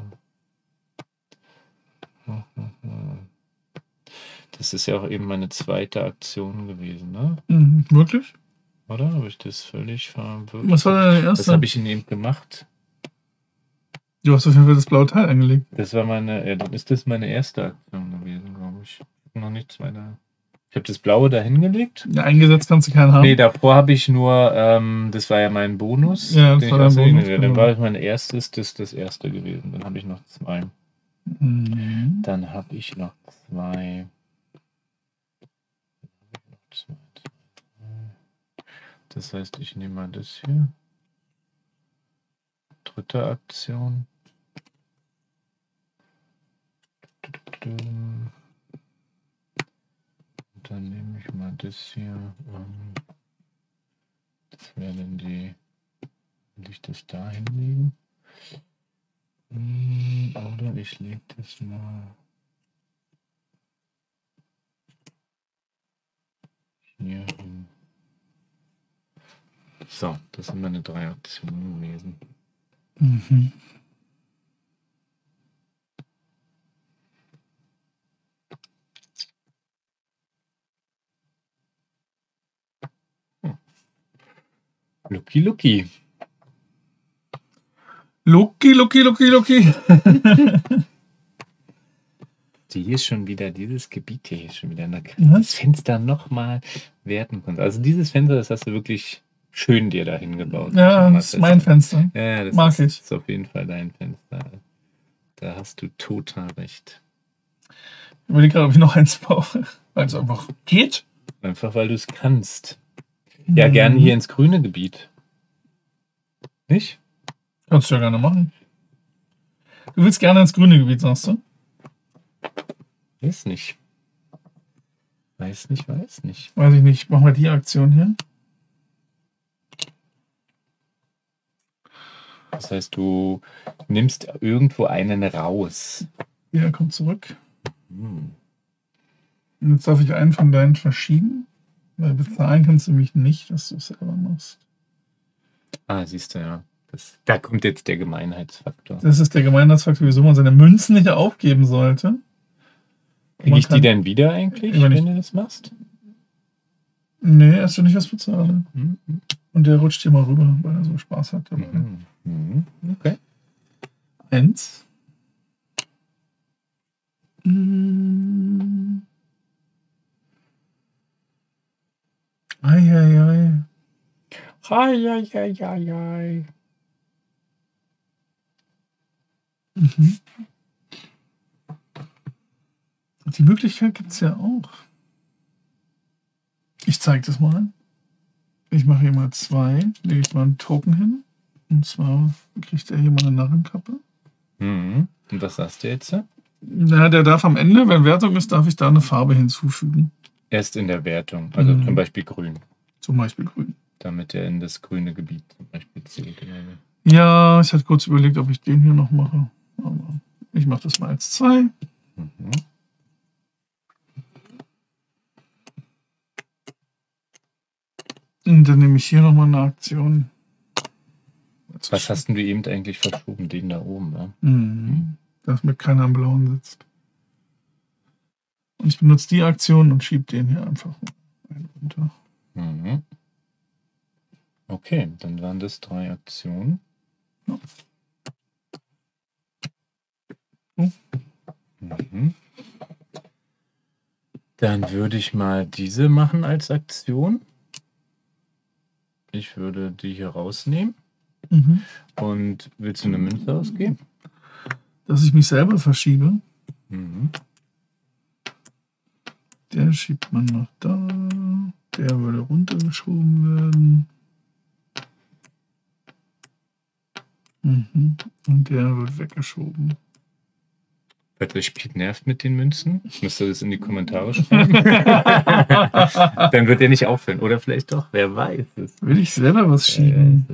Das ist ja auch eben meine zweite Aktion gewesen, ne? Wirklich? Oder? Habe ich das völlig verwirrt? Was war deine erste? Das habe ich in eben gemacht. Du hast auf jeden Fall das blaue Teil angelegt. Das war dann ist das meine erste Aktion gewesen, glaube ich. Noch nichts weiter. Ich habe das blaue da hingelegt. Ja, eingesetzt kannst du keinen haben. Nee, davor habe ich nur, das war ja mein Bonus. Ja, das war dein Bonus. Dann war mein erstes, das erste gewesen. Dann habe ich noch 2. Dann habe ich noch 2. Das heißt, ich nehme mal das hier. Dritte Aktion. Und dann nehme ich mal das hier. Das wäre dann will ich das da hinlegen? Oder ich lege das mal hier hin. So, das sind meine 3 Aktionen gewesen. Lucky. Die ist schon wieder, dieses Gebiet hier ist schon wieder, das Fenster nochmal werten konnte. Also dieses Fenster, das hast du wirklich schön dir dahin gebaut. Ja, das ist mein Fenster. Ja, das mag ich. Das ist auf jeden Fall dein Fenster. Da hast du total recht. Ich überlege gerade, ob ich noch eins baue, weil es einfach geht. Einfach, weil du es kannst. Ja, gerne hier ins grüne Gebiet. Nicht? Kannst du ja gerne machen. Du willst gerne ins grüne Gebiet, sagst du? Ist nicht. Weiß nicht. Weiß ich nicht. Machen wir die Aktion hier. Das heißt, du nimmst irgendwo einen raus. Ja, kommt zurück. Und jetzt darf ich einen von deinen verschieben. Weil bezahlen kannst du mich nicht, dass du es selber machst. Ah, siehst du, ja. Da kommt jetzt der Gemeinheitsfaktor. Das ist der Gemeinheitsfaktor, wieso man seine Münzen nicht aufgeben sollte. Kriege ich die denn wieder eigentlich, wenn du das machst? Nee, erst wenn ich was bezahle. Und der rutscht hier mal rüber, weil er so Spaß hat dabei. Okay. 1. Eieiei. Eieiei. Die Möglichkeit gibt es ja auch. Ich zeige das mal. Ich mache hier mal 2, lege ich mal einen Token hin. Und zwar kriegt er hier mal eine Narrenkappe. Und was sagst du jetzt? Na, der darf am Ende, wenn Wertung ist, darf ich da eine Farbe hinzufügen. Erst in der Wertung, also zum Beispiel grün. Zum Beispiel grün. Damit er in das grüne Gebiet zum Beispiel zählt. Ja, ich hatte kurz überlegt, ob ich den hier noch mache. Aber ich mache das mal als 2. Und dann nehme ich hier nochmal eine Aktion. Was hast denn du eben eigentlich verschoben? Den da oben, ja? Dass mit keiner am blauen sitzt. Und ich benutze die Aktion und schiebe den hier einfach mal runter. Okay, dann waren das 3 Aktionen. Ja. Dann würde ich mal diese machen als Aktion. Ich würde die hier rausnehmen. Und willst du eine Münze ausgeben? Dass ich mich selber verschiebe. Der schiebt man noch da. Der würde runtergeschoben werden. Und der wird weggeschoben. Falls euch Piet nervt mit den Münzen, müsst ihr das in die Kommentare schreiben. Dann wird der nicht auffallen. Oder vielleicht doch, wer weiß es. Will ich selber was schieben?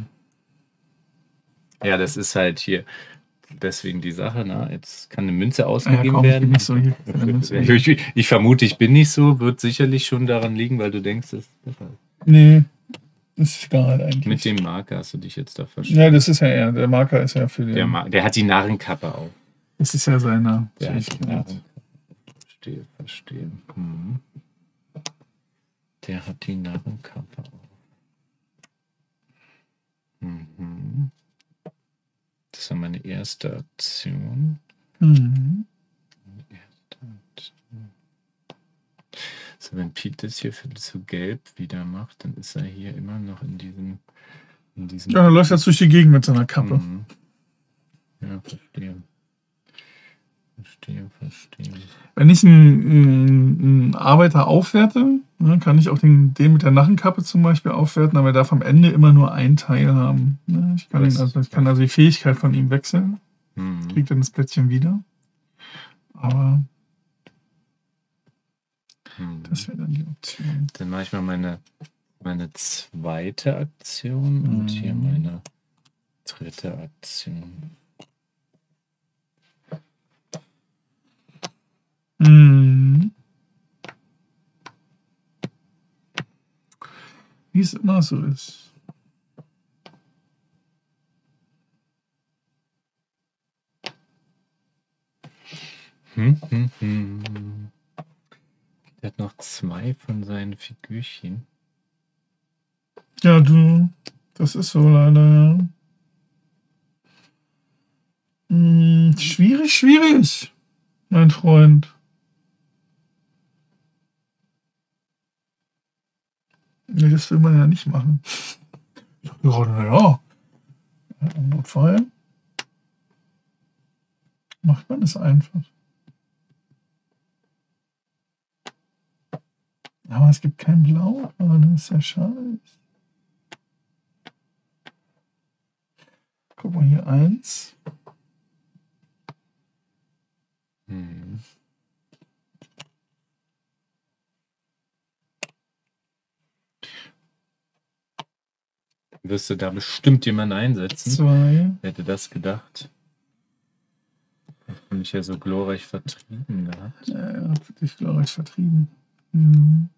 Ja, das ist halt hier deswegen die Sache. Na? Jetzt kann eine Münze ausgegeben werden. Nicht so hier. Ich vermute, ich bin nicht so. Wird sicherlich schon daran liegen, weil du denkst, das ist besser. Nee, ist egal eigentlich. Mit dem Marker hast du dich jetzt da verschrieben. Ja, das ist ja eher. Der Marker ist ja für den. Der hat die Narrenkappe auf. Das ist ja seine Fähigkeit. Verstehe. Der hat die Narrenkappe auf. Das war meine erste Aktion. So, wenn Pete das hier zu gelb wieder macht, dann ist er hier immer noch in diesem ja, er läuft jetzt durch die Gegend mit seiner Kappe. Ja, verstehe. Wenn ich einen Arbeiter aufwerte, kann ich auch den mit der Narrenkappe zum Beispiel aufwerten, aber er darf am Ende immer nur ein Teil haben. Ich kann also die Fähigkeit von ihm wechseln. Kriegt dann das Plättchen wieder. Aber das wäre dann die Option. Dann mache ich mal meine zweite Aktion und hier meine dritte Aktion. Wie es immer so ist. Der hat noch 2 von seinen Figürchen. Ja, das ist so leider, ja. Schwierig, mein Freund. Nee, das will man ja nicht machen. Ich dachte gerade, naja, im Notfall macht man es einfach. Aber es gibt kein Blau, aber das ist ja schade. Guck mal hier, 1. Wirst du da bestimmt jemanden einsetzen? 2. Wer hätte das gedacht? Das bin ich ja so glorreich vertrieben gehabt. Ja, für dich glorreich vertrieben. Hm.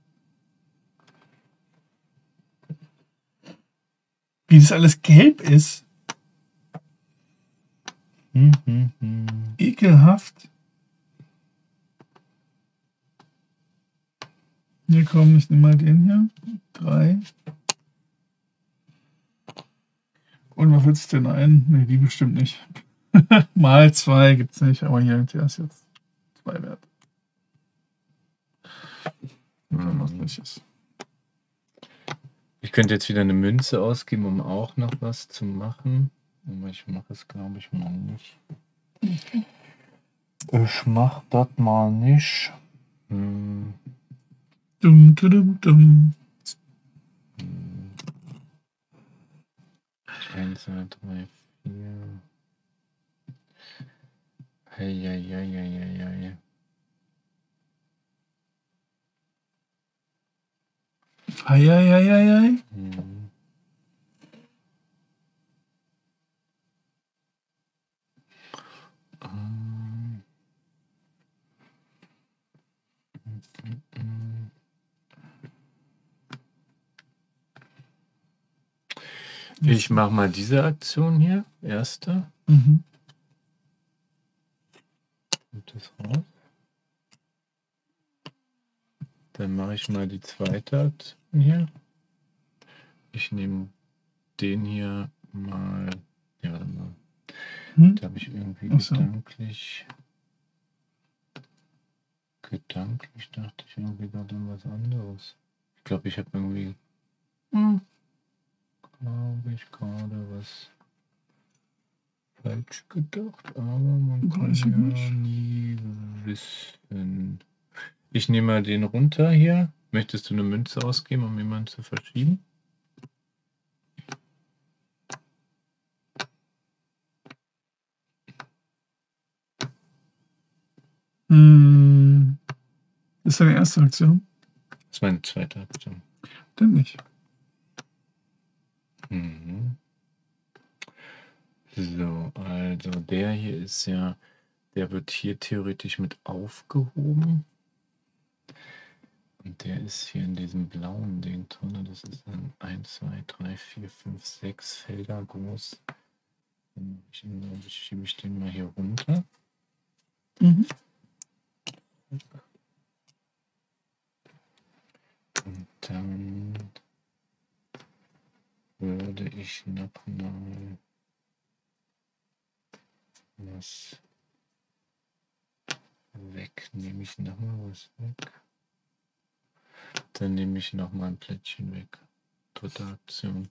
Wie das alles gelb ist. Ekelhaft. Hier komm, ich nehme mal den hier. 3. Und was willst du denn ein? Ne, die bestimmt nicht. Mal 2 gibt es nicht, aber hier der ist jetzt 2 wert. Und dann was Welches. Ich könnte jetzt wieder eine Münze ausgeben, um auch noch was zu machen. Aber ich mache es, glaube ich, mal nicht. Ich mache das mal nicht. Dum, dum, dum. 1, 2, 3, 4. Hey. Ei. Ich mache mal diese Aktion hier. Erste. Mhm. Und das raus. Dann mache ich mal die zweite Aktion hier. Ich nehme den hier mal. Ja, warte mal. Da habe ich irgendwie gedanklich dachte ich irgendwie gerade an was anderes. Ich glaube, ich habe irgendwie glaube ich gerade was falsch gedacht, aber man kann ja nie wissen. Ich nehme mal den runter hier. Möchtest du eine Münze ausgeben, um jemanden zu verschieben? Das ist deine erste Aktion? Das ist meine zweite Aktion. Dann nicht. So, also der hier ist ja, der wird hier theoretisch mit aufgehoben. Und der ist hier in diesem blauen Ding drin. Das ist dann 1, 2, 3, 4, 5, 6 Felder groß. Dann schiebe ich den mal hier runter. Und dann würde ich noch mal was weg. Nehme ich noch mal was weg. Dann nehme ich noch mal ein Plättchen weg. Dritte Aktion.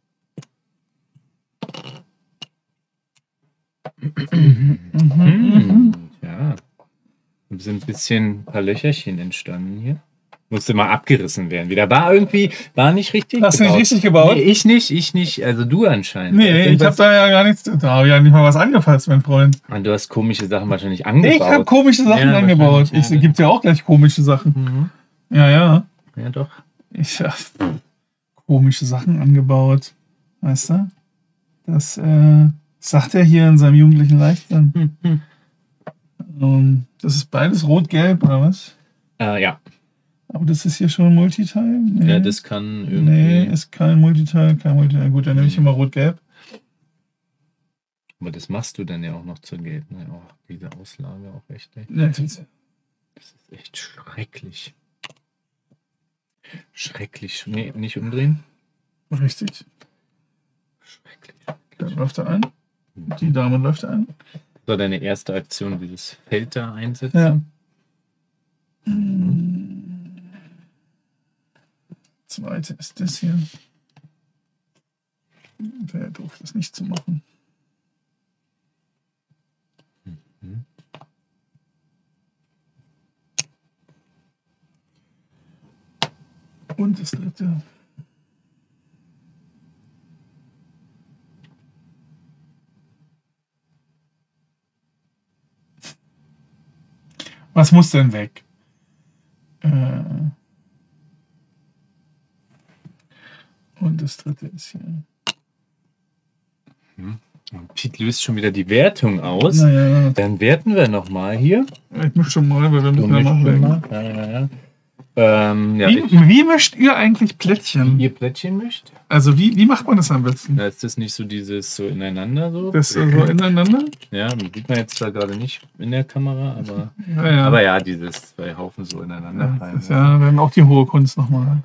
Ja. Da sind ein paar Löcherchen entstanden hier. Musste mal abgerissen werden. Wieder war nicht richtig. Hast du nicht richtig gebaut? Nee, ich nicht. Also du anscheinend. Nee, ich habe da ja gar nichts. Da habe ich ja nicht mal was angefasst, mein Freund. Und du hast komische Sachen wahrscheinlich angebaut. Ich habe komische Sachen angebaut. Es gibt ja auch gleich komische Sachen. Ja. Ja, doch. Ich habe komische Sachen angebaut. Weißt du? Das sagt er hier in seinem jugendlichen Leichtsinn. Das ist beides rot-gelb, oder was? Ja. Aber das ist hier schon ein Multiteil? Nee. Ja, das kann irgendwie... Nee, ist kein Multiteil. Gut, dann nehme ich immer rot-gelb. Aber das machst du dann ja auch noch zur Gelb. Ne? Auch diese Auslage auch echt. Ja, das ist echt schrecklich. Schrecklich. Nee, nicht umdrehen. Richtig. Schrecklich. Dann läuft er ein. Die Dame läuft ein. So, deine erste Aktion, dieses Feld da einsetzen. Ja. Zweite ist das hier. Wäre doof, das nicht zu machen. Und das dritte. Was muss denn weg? Und das dritte ist hier. Pete löst schon wieder die Wertung aus. Naja, Dann werten wir nochmal hier. ich mische schon mal, weil wir müssen ja nachlegen. Ja. Wie mischt ihr eigentlich Plättchen? Ihr Plättchen mischt? Also wie macht man das am besten? Da ist das nicht so dieses so ineinander so. Das so ineinander? Ja, sieht man jetzt zwar gerade nicht in der Kamera, aber Ja. aber ja, dieses zwei Haufen so ineinander Das ist ja dann auch die hohe Kunst nochmal.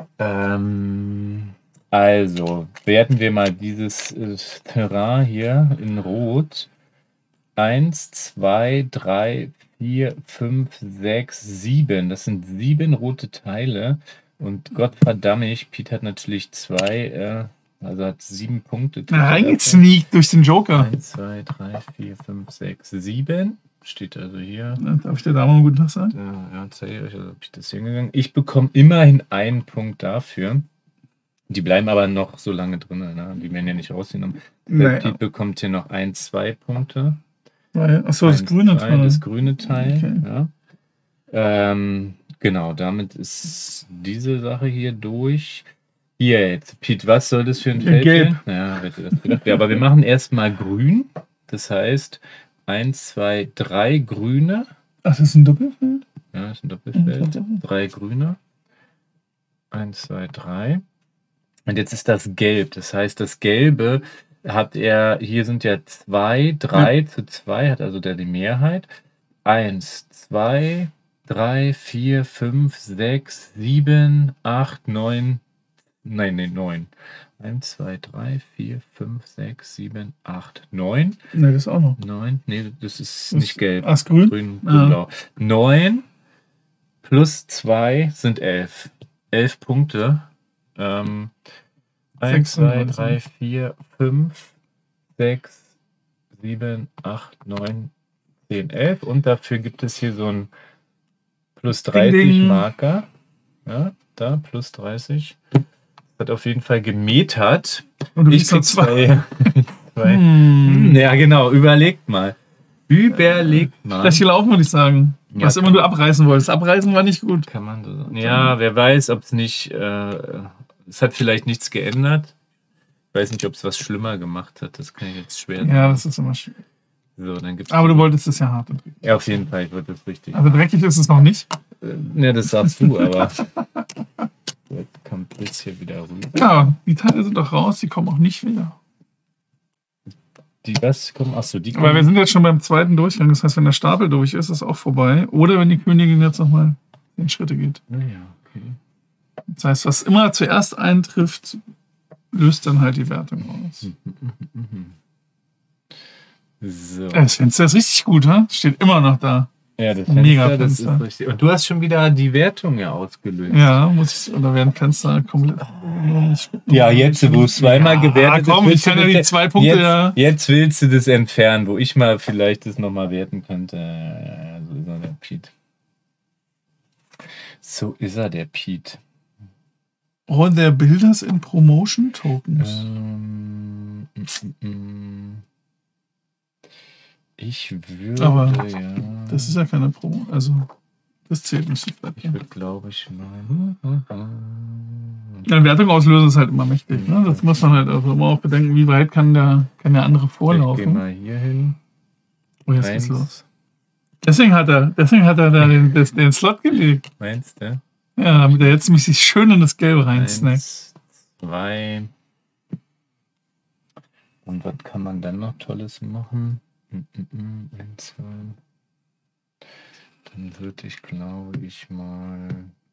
Also, werten wir mal dieses Terrain hier in Rot. 1, 2, 3, 4, 5, 6, 7. Das sind 7 rote Teile. Und Gottverdammt, Pete hat natürlich 2, also hat 7 Punkte. Reingesneakt durch den Joker. 1, 2, 3, 4, 5, 6, 7. Steht also hier. Darf ich dir da mal einen guten Tag sagen? Ja, zeige ich euch, also Pete ist hingegangen. Ich bekomme immerhin einen Punkt dafür. Die bleiben aber noch so lange drin, ne? Die werden ja nicht rausgenommen. Naja. Pete bekommt hier noch 1, 2 Punkte. Achso, das 1, grüne 2, Teil. Das grüne Teil, Okay. ja. Genau, damit ist diese Sache hier durch. Hier jetzt, Pete, was soll das für ein Feld Gelb. sein? Ja, hätte das gedacht. Ja, aber wir machen erstmal grün. Das heißt 1, 2, 3 grüne. Ach, das ist ein Doppelfeld? Ja, das ist ein Doppelfeld. 3 grüne. 1, 2, 3. Und jetzt ist das Gelb. Das heißt, das Gelbe hat er, hier sind ja 2, 3 zu 2, hat also der die Mehrheit. 1, 2, 3, 4, 5, 6, 7, 8, 9. Nein, 9. 1, 2, 3, 4, 5, 6, 7, 8, 9. Ne, das ist auch noch. 9. Nee, das ist nicht gelb. Ach, ist grün? Grün, Ah. blau. 9 plus 2 sind 11. 11 Punkte. 1, 2, 3, 4, 5, 6, 7, 8, 9, 10, 11. Und dafür gibt es hier so ein plus 30 Ding, ding. Marker. Ja, da, plus 30. Hat auf jeden Fall gemetert. Und du Ich bist noch krieg zwei. zwei. Ja, genau. Überlegt mal. Überlegt mal. Schlecht gelaufen, würde ich sagen. Ja, Was immer du abreißen wolltest. Abreißen war nicht gut. Kann man so sagen. Ja, wer weiß, ob es nicht. Es hat vielleicht nichts geändert. Ich weiß nicht, ob es was schlimmer gemacht hat. Das kann ich jetzt schwer sagen. Ja, das ist immer schwierig. So, dann gibt's Aber du wolltest es ja hart. ja, auf jeden Fall. Ich wollte das richtig. Also dreckig ist es noch nicht. Ja, das sagst du, aber. Jetzt kommt das hier wieder rüber. Ja, die Teile sind doch raus. Die kommen auch nicht wieder. Die was kommen? Achso, die Aber wir kommen. sind jetzt schon beim zweiten Durchgang. Das heißt, wenn der Stapel durch ist, ist auch vorbei. Oder wenn die Königin jetzt nochmal 10 Schritte geht. Ja, okay. Das heißt, was immer zuerst eintrifft, löst dann halt die Wertung aus. So. Das Fenster ist richtig gut, ha? Steht immer noch da. Ja, das Mega Fenster, das ist Fenster. richtig. Und du hast schon wieder die Wertung ja ausgelöst. Ja, muss ich, oder werden Fenster komplett. Ja, jetzt, wo es zweimal gewertet komm, ist. ich kann ja die 2 Punkte jetzt, ja. jetzt willst du das entfernen, wo ich mal vielleicht das nochmal werten könnte. Ja, so ist er, der Pete. So ist er, der Pete. All their builders in Promotion Tokens. Ich würde, Aber ja. Das ist ja keine Promo. Also, das zählt nicht so vielleicht. Ich würde, glaube ich, mal. Ja, Wertung auslösen ist halt immer mächtig. Ne? Das muss man halt also immer auch bedenken, wie weit kann der andere Ich gehe vorlaufen. mal hier hin. Oh, jetzt Eins. geht's los. Deswegen hat er da den Slot gelegt. Meinst du? Ja, damit er jetzt mich sich schön in das Gelbe reinsnackt. 1, 2. Und was kann man dann noch Tolles machen? 1, 2. Dann würde ich, glaube ich, mal.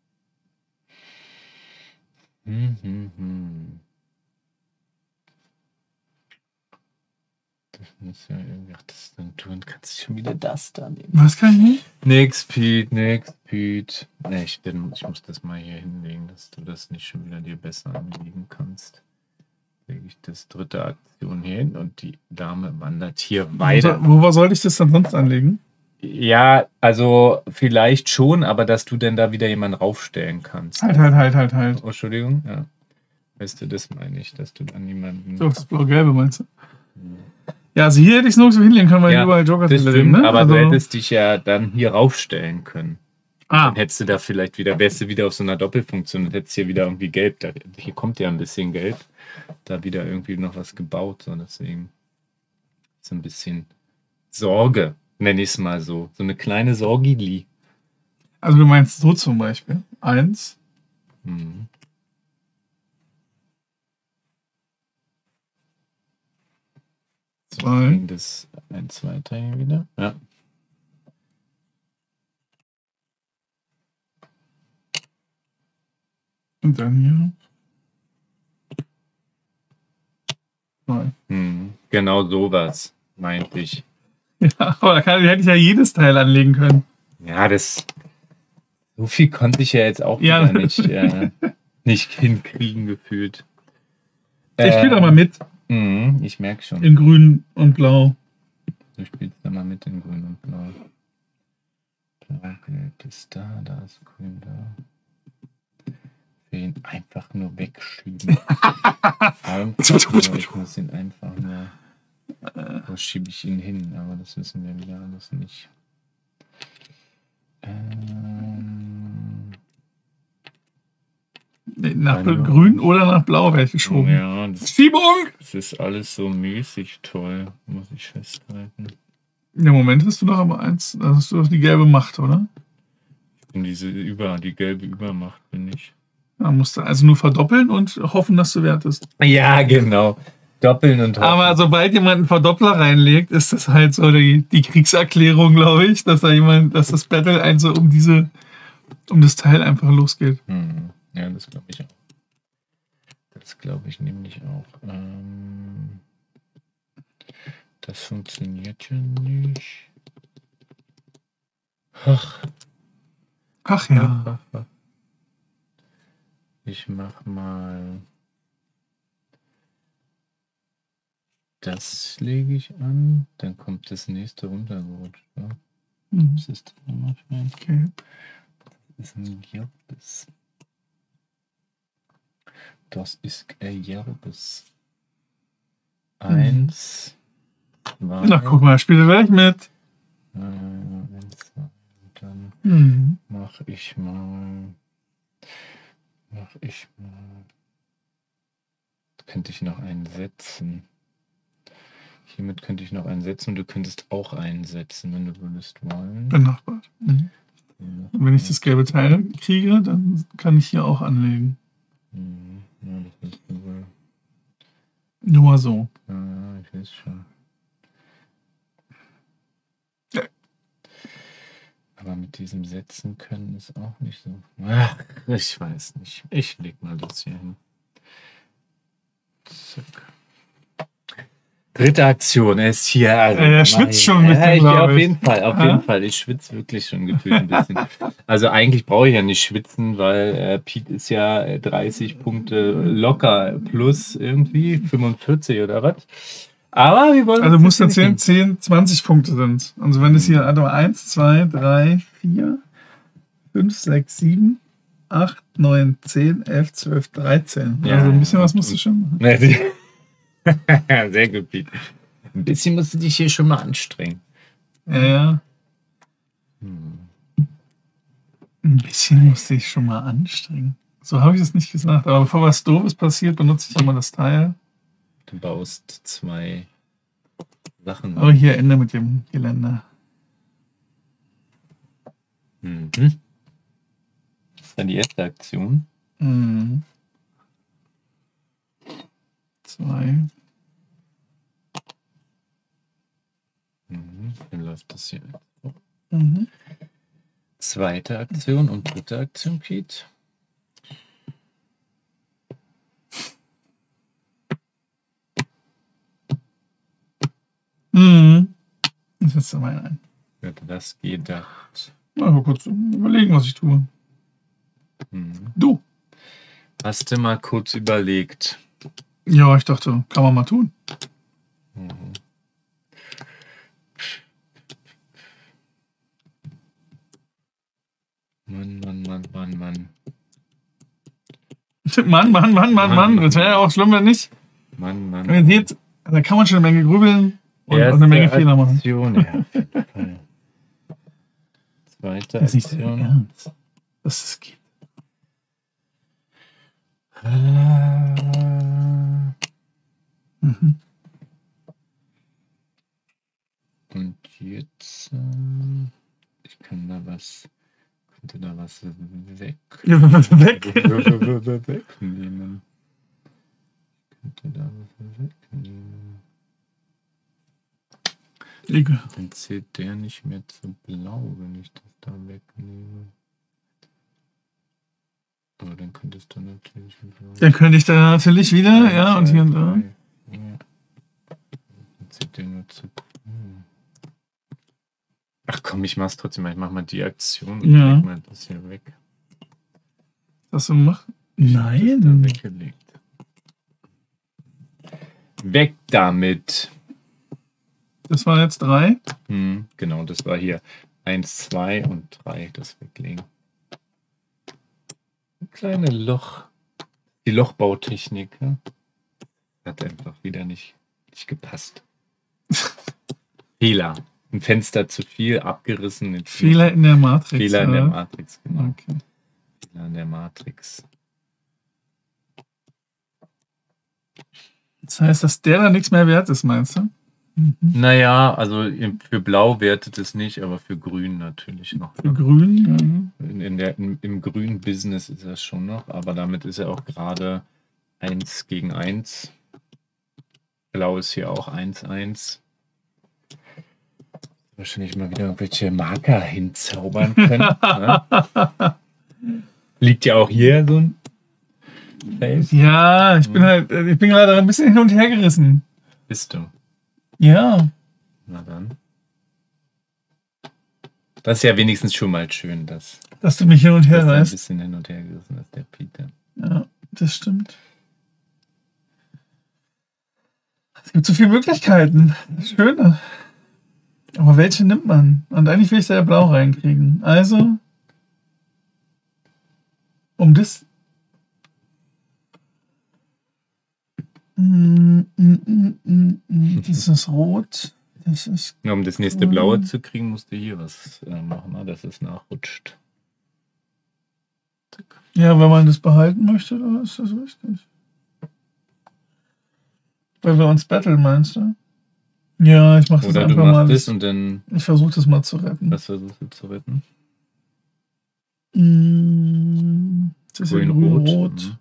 Das muss ja irgendwie. Ach, das dann tun. Kannst du schon wieder das da nehmen? Was kann ich nicht? Nix, Pete. Nee, ich muss das mal hier hinlegen, dass du das nicht schon wieder dir besser anlegen kannst. Lege ich das dritte Aktion hier hin und die Dame wandert hier weiter. Wo soll ich das dann sonst anlegen? Ja, also vielleicht schon, aber dass du denn da wieder jemanden raufstellen kannst. Halt. Oh, Entschuldigung, ja. Weißt du, das meine ich, dass du dann jemanden. So, das blau-gelbe meinst du? Ja, also hier hätte ich es nirgendwo hinlegen können, weil Ja, überall Joker das drin stimmt, ne? aber Also, du hättest dich ja dann hier raufstellen können. Ah, Dann hättest du da vielleicht wieder, wärst du wieder auf so einer Doppelfunktion und hättest hier wieder irgendwie gelb. Hier kommt ja ein bisschen gelb. Da wieder irgendwie noch was gebaut, so deswegen. So ein bisschen Sorge, nenne ich es mal so. So eine kleine Sorgili. Also du meinst so zum Beispiel. 1, Mhm. 2, Ging das ein zweiter hier wieder? Ja. und dann hier. 2. Genau sowas, meinte ich. Ja, aber hätte ich ja jedes Teil anlegen können. Ja, so viel konnte ich ja jetzt auch Ja. wieder nicht hinkriegen, gefühlt. Ich spiele da mal mit. Ich merke schon. In grün und blau. Du spielst da mal mit in grün und blau. Blau-Gelb ist da ist grün da. Ich will ihn einfach nur wegschieben. Ich muss ihn einfach nur... Wo schiebe ich ihn hin? Aber das wissen wir wieder alles nicht. Nach grün oder nach blau wäre ich geschoben. Ja, Schiebung! das ist alles so mäßig toll, muss ich festhalten. Im Moment hast du doch aber eins, da hast du doch die gelbe Macht, oder? Und die gelbe Übermacht bin ich. Da musst du also nur verdoppeln und hoffen, dass du wertest. Ja, genau. Doppeln und hoffen. Aber sobald jemand einen Verdoppler reinlegt, ist das halt so die Kriegserklärung, glaube ich, dass das Battle also um das Teil einfach losgeht. Ja, das glaube ich auch. Das glaube ich nämlich auch. Das funktioniert ja nicht. Ach ja. Ich mach mal. Das lege ich an, dann kommt das nächste runtergerutscht. Ja? Was ist das nochmal für ein Gelb? Das ist ein Gelbes. Das ist ein Gelbes. 1, 2. Na, guck mal, spiele gleich mit. 1, 2. Dann mache ich mal. Könnte ich noch einen setzen. Hiermit könnte ich noch einen setzen und du könntest auch einen setzen, wenn du würdest wollen. Benachbart. Und wenn ich das gelbe Teil kriege, dann kann ich hier auch anlegen. Ja, das ist wohl. Nur mal so. Ja, ich weiß schon. Ja. Aber mit diesem Setzen können ist auch nicht so. Ach, ich weiß nicht. Ich leg mal das hier hin. Zack. Dritte Aktion, er ist hier. Also, er schwitzt schon ein bisschen, auf jeden Fall. Ich schwitze wirklich schon gefühlt ein bisschen. Also eigentlich brauche ich ja nicht schwitzen, weil Pete ist ja 30 Punkte locker plus irgendwie 45 oder was. Aber wir wollen. Also du musst erzählen, 10, 20 Punkte sind. Also wenn es hier 1, 2, 3, 4, 5, 6, 7, 8, 9, 10, 11, 12, 13. Ja, also ein bisschen was musst du schon machen. Sehr gut, Pete. Ein bisschen musst du dich hier schon mal anstrengen. Ja. Ein bisschen musste ich schon mal anstrengen. So habe ich es nicht gesagt. Aber bevor was Doofes passiert, benutze ich immer das Teil. Du baust 2 Sachen. Aber hier Ende mit dem Geländer. Das ist dann die erste Aktion. 2. Dann läuft das hier. Zweite Aktion und dritte Aktion, Pete. Ich setze da mal ein. Ich hätte das gedacht. Mal kurz überlegen, was ich tue. Du. Hast du mal kurz überlegt? Ja, ich dachte, kann man mal tun. Mann. Mann. Das wäre ja auch schlimm, wenn nicht. Mann. Wenn ihr seht, da kann man schon eine Menge grübeln und eine Menge Fehler machen. Aktion, ja. Zweite Das ist nicht so Aktion. ernst, dass es geht. jetzt, ich kann da was, könnte da was weg. Wegnehmen. Könnte da was wegnehmen. Dann zählt der nicht mehr zu blau, wenn ich das da wegnehme. Aber dann könntest du natürlich. Dann könnte ich da natürlich wieder, ja, und hier und da. Ja. Dann zählt der nur zu. Ach komm, ich mach's trotzdem mal. Ich mach mal die Aktion und leg mal das hier weg. Was du machst? Nein. Das da weggelegt. Weg damit. Das waren jetzt 3. Genau, das war hier 1, 2 und 3, das weglegen. Ein kleines Loch. Die Lochbautechnik. Ja? Hat einfach wieder nicht gepasst. Fehler. Ein Fenster zu viel, abgerissen. Fehler in der Matrix. Fehler in der Matrix, genau. Okay. Fehler in der Matrix. Das heißt, dass der da nichts mehr wert ist, meinst du? Naja, also für Blau wertet es nicht, aber für Grün natürlich noch. Für Grün, Im grünen Business ist das schon noch, aber damit ist er auch gerade 1 gegen 1. Blau ist hier auch 1-1. Wahrscheinlich mal wieder irgendwelche Marker hinzaubern können. Ne? Liegt ja auch hier so ein Feld. Ja, ich bin gerade ein bisschen hin und her gerissen. Bist du? Ja. Na dann. Das ist ja wenigstens schon mal schön, dass du mich hin und her ein reißt. bisschen hin und her gerissen ist, der Peter. Ja, das stimmt. Es gibt so viele Möglichkeiten. Schöne. Aber welche nimmt man? Und eigentlich will ich da ja Blau reinkriegen. Also, um das. Das ist rot. Das ist. Ja, um das nächste Blaue zu kriegen, musst du hier was machen, dass es nachrutscht. Zack. Ja, wenn man das behalten möchte, dann ist das richtig. Weil wir uns battlen, meinst du? Ja, ich mach das Oder einfach du machst mal. das und dann. Ich versuche das mal zu retten. Was versuchst du zu retten? Das ist grün-rot.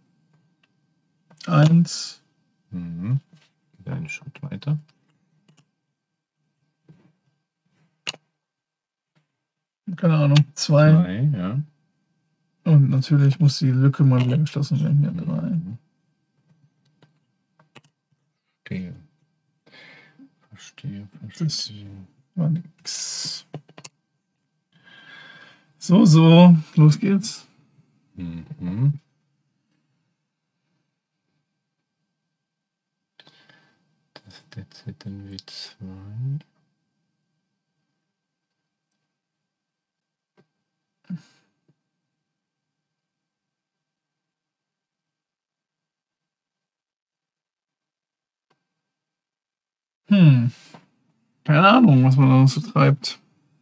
1. Mhm. Einen Schritt weiter. Keine Ahnung. 2. 2, ja. Und natürlich muss die Lücke mal wieder geschlossen werden. Hier 3. Verstehe. Das war nix. So. Los geht's. Mhm. Das ist jetzt in W2. Keine Ahnung, was man da noch so treibt.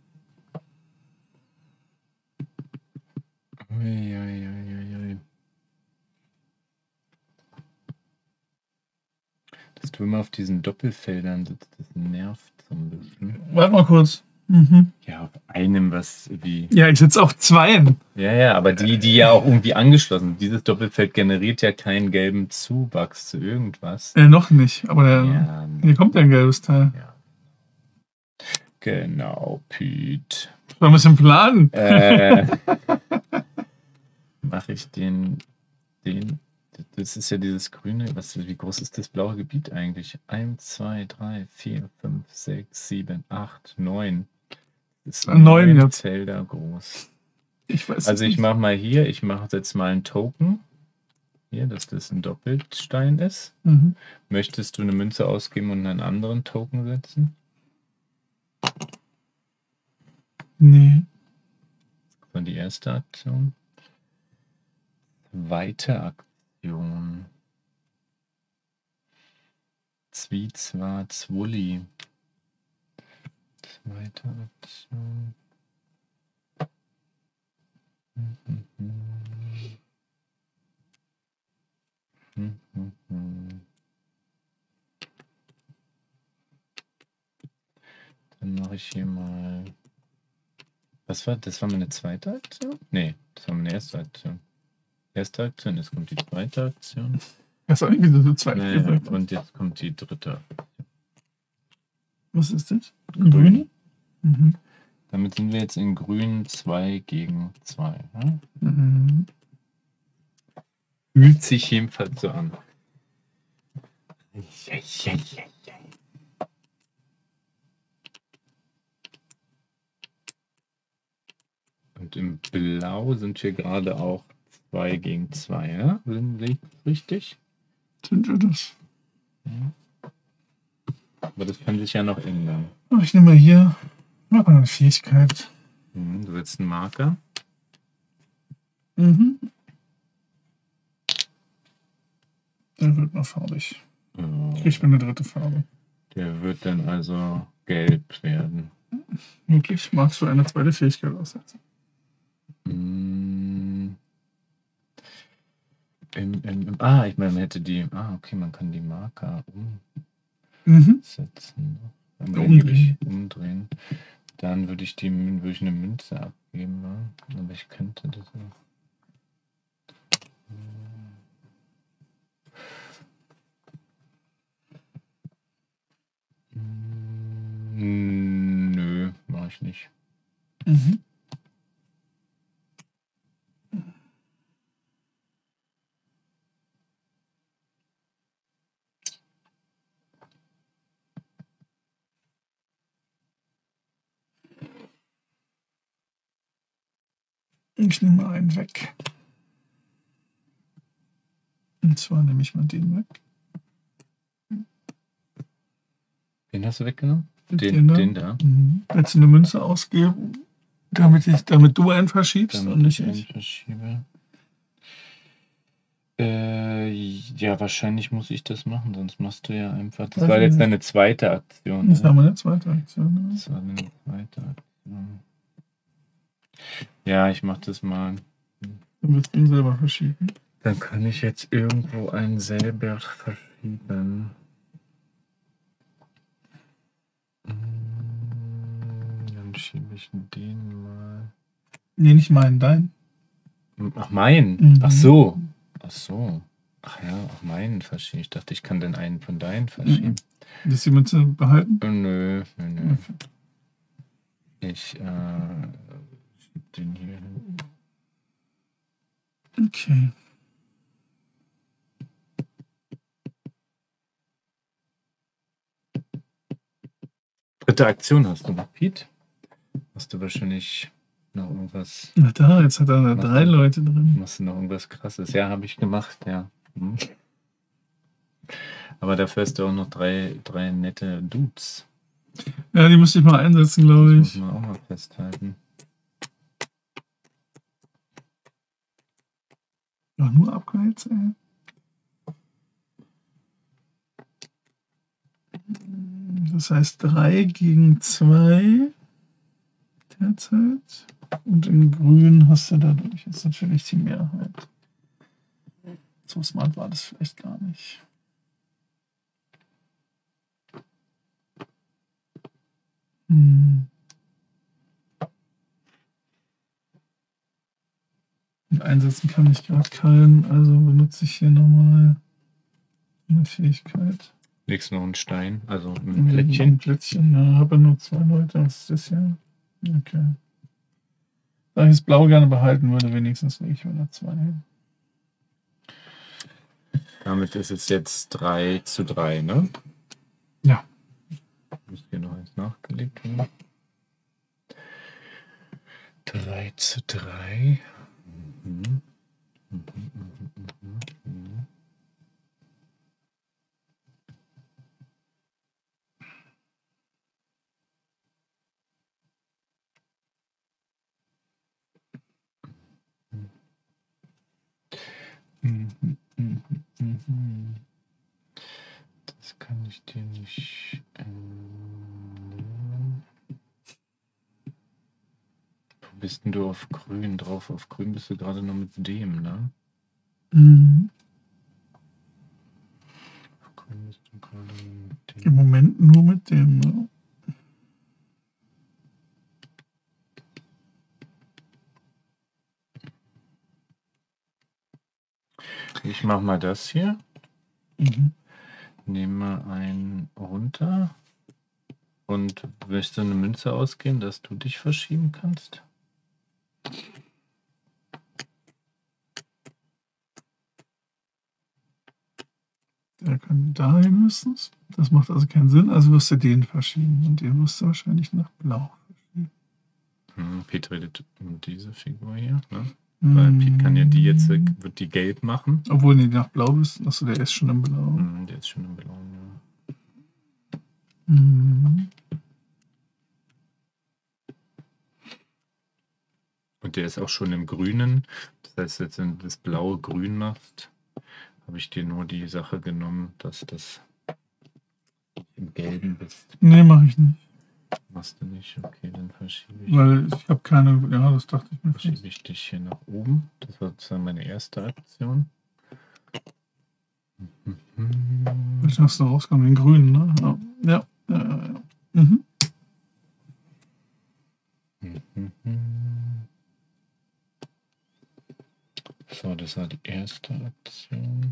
Ui. Dass du immer auf diesen Doppelfeldern sitzt, das nervt so ein bisschen. Warte mal kurz. Ja, auf einem, was wie. Ja, ich sitze auf 2. Ja, aber die ja auch irgendwie angeschlossen sind. Dieses Doppelfeld generiert ja keinen gelben Zuwachs zu irgendwas. Noch nicht, aber hier kommt ja ein gelbes Teil. Ja. Genau, Pete. Wir müssen planen. Mache ich den. Das ist ja dieses grüne. Wie groß ist das blaue Gebiet eigentlich? 1, 2, 3, 4, 5, 6, 7, 8, 9. Das ist 9 jetzt. Felder groß. Ich weiß Also ich nicht. mache mal hier, ich mache jetzt mal einen Token. Hier, dass das ein Doppelstein ist. Möchtest du eine Münze ausgeben und einen anderen Token setzen? Nee. Das war die erste Aktion. Zweite Aktion. Zwolli. Zweite Aktion. Dann mache ich hier mal. Was war? Das war meine zweite Aktion? Nee, das war meine erste Aktion. Erste Aktion, jetzt kommt die zweite Aktion. Das ist eigentlich so zweit Naja, gesagt. und jetzt kommt die dritte. Was ist das? Grün? Mhm. Damit sind wir jetzt in Grün 2 gegen 2. Ja? Mhm. Fühlt sich jedenfalls so an. Und im Blau sind wir gerade auch 2 gegen 2. Ja? Sind wir richtig? Sind wir das? Aber das kann sich ja noch ändern. Oh, ich nehme mal hier. Mach mal eine Fähigkeit. Du willst einen Marker? Mhm. Der wird noch farbig. Ich bin eine dritte Farbe. Der wird dann also gelb werden. Möglich. Magst du eine zweite Fähigkeit aussetzen? Ich meine, man hätte die. Okay, man kann die Marker umsetzen. Umdrehen. Dann würde ich eine Münze abgeben. Ne? Aber ich könnte das noch. Nö, mache ich nicht. Mhm. Ich nehme mal einen weg. Und zwar nehme ich mal den weg. Den hast du weggenommen? Den da. Willst du eine Münze ausgeben, damit du einen verschiebst und nicht ich? Verschiebe. Ja, wahrscheinlich muss ich das machen, sonst machst du ja einfach. Das war jetzt deine zweite Aktion. Das war meine zweite Aktion. Das war deine zweite Aktion. Ja, ich mach das mal. Dann willst du ihn selber verschieben. Dann kann ich jetzt irgendwo einen selber verschieben. Dann schiebe ich den mal. Nee, nicht meinen, deinen. Ach, meinen? Ach so. Ach ja, auch meinen verschieben. Ich dachte, ich kann den einen von deinen verschieben. Willst du die Münze behalten? Nö. Okay. Ich schiebe den hier hin. Okay. Dritte Aktion hast du noch, Pete? Hast du wahrscheinlich noch irgendwas? Na da, jetzt hat er da 3 Leute drin. Machst du noch irgendwas Krasses? Ja, habe ich gemacht, ja. Aber dafür hast du auch noch drei nette Dudes. Ja, die müsste ich mal einsetzen, glaube ich. Das muss man auch mal festhalten. Ja, nur Upgrades, ey. Das heißt 3 gegen 2 derzeit. Und in Grün hast du dadurch jetzt natürlich die Mehrheit. So smart war das vielleicht gar nicht. Und einsetzen kann ich gerade keinen, also benutze ich hier nochmal eine Fähigkeit. Legst noch einen Stein, also ein Plättchen. Ein Plättchen, ja, habe nur 2 Leute. Was ist das hier? Okay. Da ich das Blau gerne behalten würde, wenigstens lege ich wieder 2 hin. Damit ist es jetzt 3:3, ne? Ja. Muss hier noch eins nachgelegt werden. 3:3. Das kann ich dir nicht ändern. Wo bist denn du auf Grün drauf? Auf Grün bist du gerade noch mit dem, ne? Auf Grün bist du gerade mit dem. Im Moment nur mit dem, ne? Ich mache mal das hier. Mhm. Nehme einen runter. Und möchtest du eine Münze ausgeben, dass du dich verschieben kannst? Der kann dahin höchstens. Das macht also keinen Sinn. Also wirst du den verschieben. Und den wirst du wahrscheinlich nach Blau verschieben. Pete redet um diese Figur hier. Ne? Weil Pete kann ja die jetzt, wird die gelb machen. Obwohl, nee, nach Blau ist. Achso, der ist schon im Blau. Der ist schon im Blau, ja. Mhm. Und der ist auch schon im Grünen. Das heißt, jetzt, wenn du das blaue grün machst, habe ich dir nur die Sache genommen, dass das im Gelben bist. Nee, mache ich nicht. Machst du nicht? Okay, dann verschiebe ich. Weil ich habe keine. Ja, das dachte ich mir. Verschiebe ich dich hier nach oben. Das war sozusagen meine erste Aktion. Welchen hast du rausgekommen? Den grünen, ne? Ja. Mhm. So, das war die erste Aktion.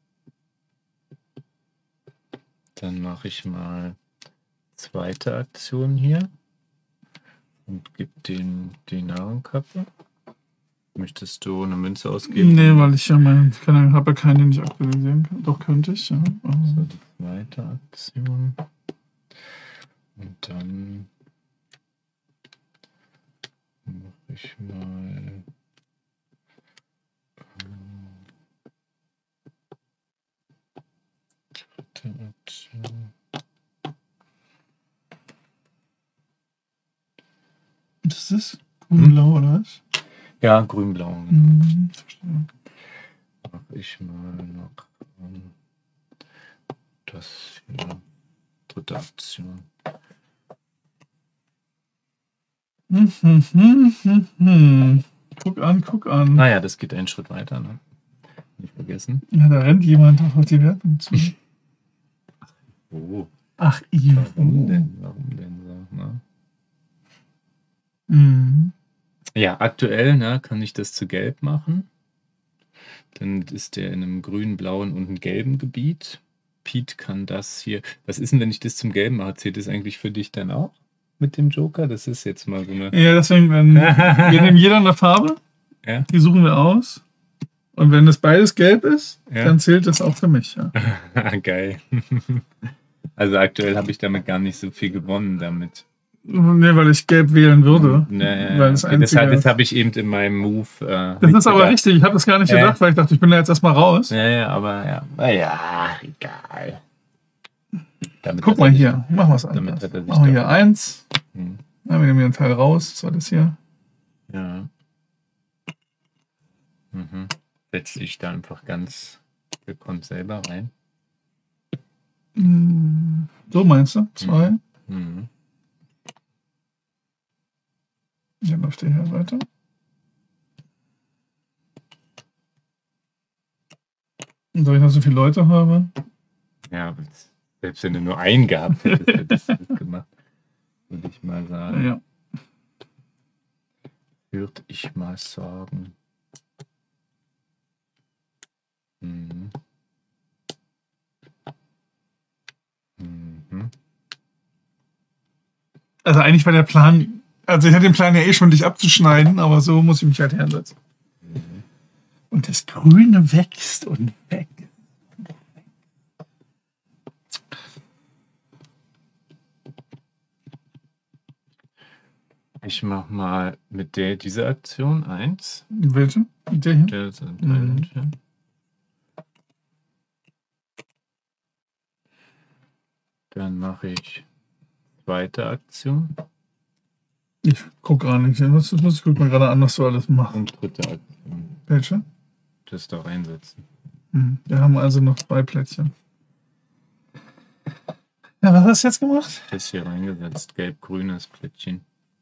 Dann mache ich mal zweite Aktion hier und gebe die Narrenkappe. Möchtest du eine Münze ausgeben? Nee, weil ich ja habe ja keinen, den ich aktualisieren kann. Doch, könnte ich, ja. So, die zweite Aktion. Und dann mache ich mal dritte Aktion. Das ist grün-blau, oder was? Ja, grün-blau. Verstehe. Mache ich mal noch das hier. Dritte Aktion. Guck an. Naja, das geht einen Schritt weiter, ne? Nicht vergessen. Ja, da rennt jemand auf die Wertung zu. Oh. Ach, Ivo. Warum denn? So, ne? Mhm. Ja, aktuell kann ich das zu gelb machen. Dann ist der in einem grün, blauen und einem gelben Gebiet. Pete kann das hier. Was ist denn, wenn ich das zum Gelben mache? Zählt das eigentlich für dich dann auch mit dem Joker? Das ist jetzt mal so eine. Ja, deswegen, wir nehmen jeder eine Farbe. Ja. Die suchen wir aus. Und wenn das beides gelb ist, dann zählt das auch für mich. Ja. Geil. Also aktuell habe ich damit gar nicht so viel gewonnen damit. Nee, weil ich gelb wählen würde. Weil das habe ich eben in meinem Move. Das ist aber richtig. Ich habe das gar nicht gedacht, weil ich dachte, ich bin da jetzt erstmal raus. Ja, aber ja. Naja, egal. Guck mal hier. Machen wir es anders. Machen wir hier 1. Ja, wir nehmen hier einen Teil raus. Das war das hier. Ja. Setz dich da einfach ganz gekonnt selber rein. So meinst du? 2. Dann läuft der hier weiter. Und da ich noch so viele Leute habe. Ja, selbst wenn du nur einen gehabt hättest, hättest du das gemacht. Würde ich mal sagen. Ja. Würde ich mal sagen. Also eigentlich war der Plan, also ich hatte den Plan ja eh schon, dich abzuschneiden, aber so muss ich mich halt hinsetzen. Und das Grüne wächst und wächst. Ich mach mal mit diese Aktion 1. Welche? Der hier? Dann mache ich zweite Aktion. Ich gucke gar nicht. Ich guck mal gerade an, was du alles machst. Und dritte Aktion. Welche? Das da reinsetzen. Wir haben also noch 2 Plättchen. Ja, was hast du jetzt gemacht? Das hier reingesetzt. Gelb-grünes Plättchen.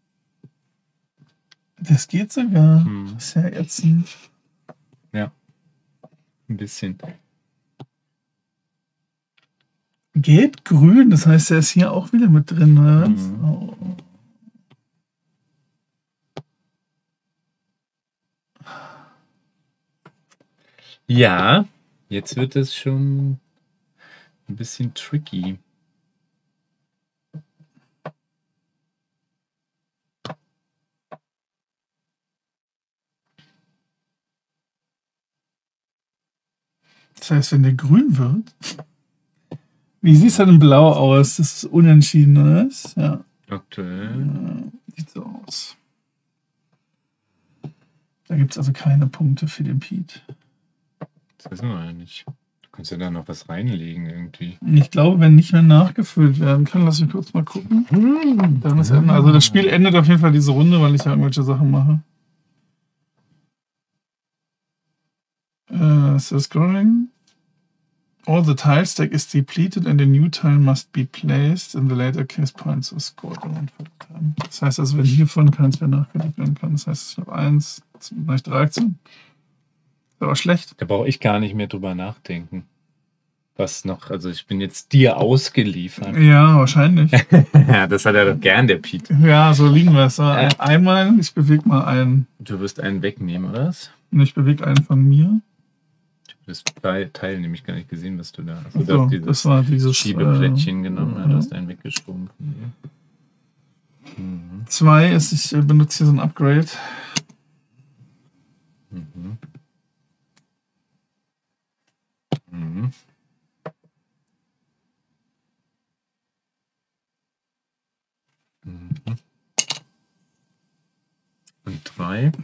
Das geht sogar. Das ist ja ätzend. Ja. Ein bisschen. Gelb-grün, das heißt, er ist hier auch wieder mit drin, oder? Oh. Ja. Jetzt wird es schon ein bisschen tricky. Das heißt, wenn der grün wird. Wie sieht es dann in Blau aus? Das ist unentschieden, oder? Ja. Aktuell. Sieht so aus. Da gibt es also keine Punkte für den Pete. Das wissen wir ja nicht. Du kannst ja da noch was reinlegen irgendwie. Ich glaube, wenn nicht mehr nachgefüllt werden kann, lass mich kurz mal gucken. Dann ist Ende. Also das Spiel endet auf jeden Fall diese Runde, weil ich ja irgendwelche Sachen mache. So scrolling. All the tile stack is depleted and a new tile must be placed. In the later case, points are scored. Das heißt also, wenn hiervon keins mehr nachgelegt werden kann, das heißt, ich habe 1, 3 Aktionen. Das ist aber schlecht. Da brauche ich gar nicht mehr drüber nachdenken. Was noch, also ich bin jetzt dir ausgeliefert. Ja, wahrscheinlich. Ja, das hat er doch gern, der Pete. Ja, so liegen wir es. Einmal, ich bewege mal einen. Du wirst einen wegnehmen, oder was? Und ich bewege einen von mir. Das Teil nämlich gar nicht gesehen, was du da hast. Also, das war dieses Schiebeplättchen genommen, du hast einen weggeschoben. 2 ist, ich benutze hier so ein Upgrade. Mhm. Mhm. Mhm. Und 3.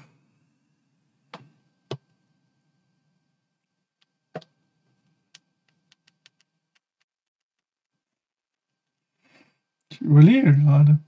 Ich überlege gerade.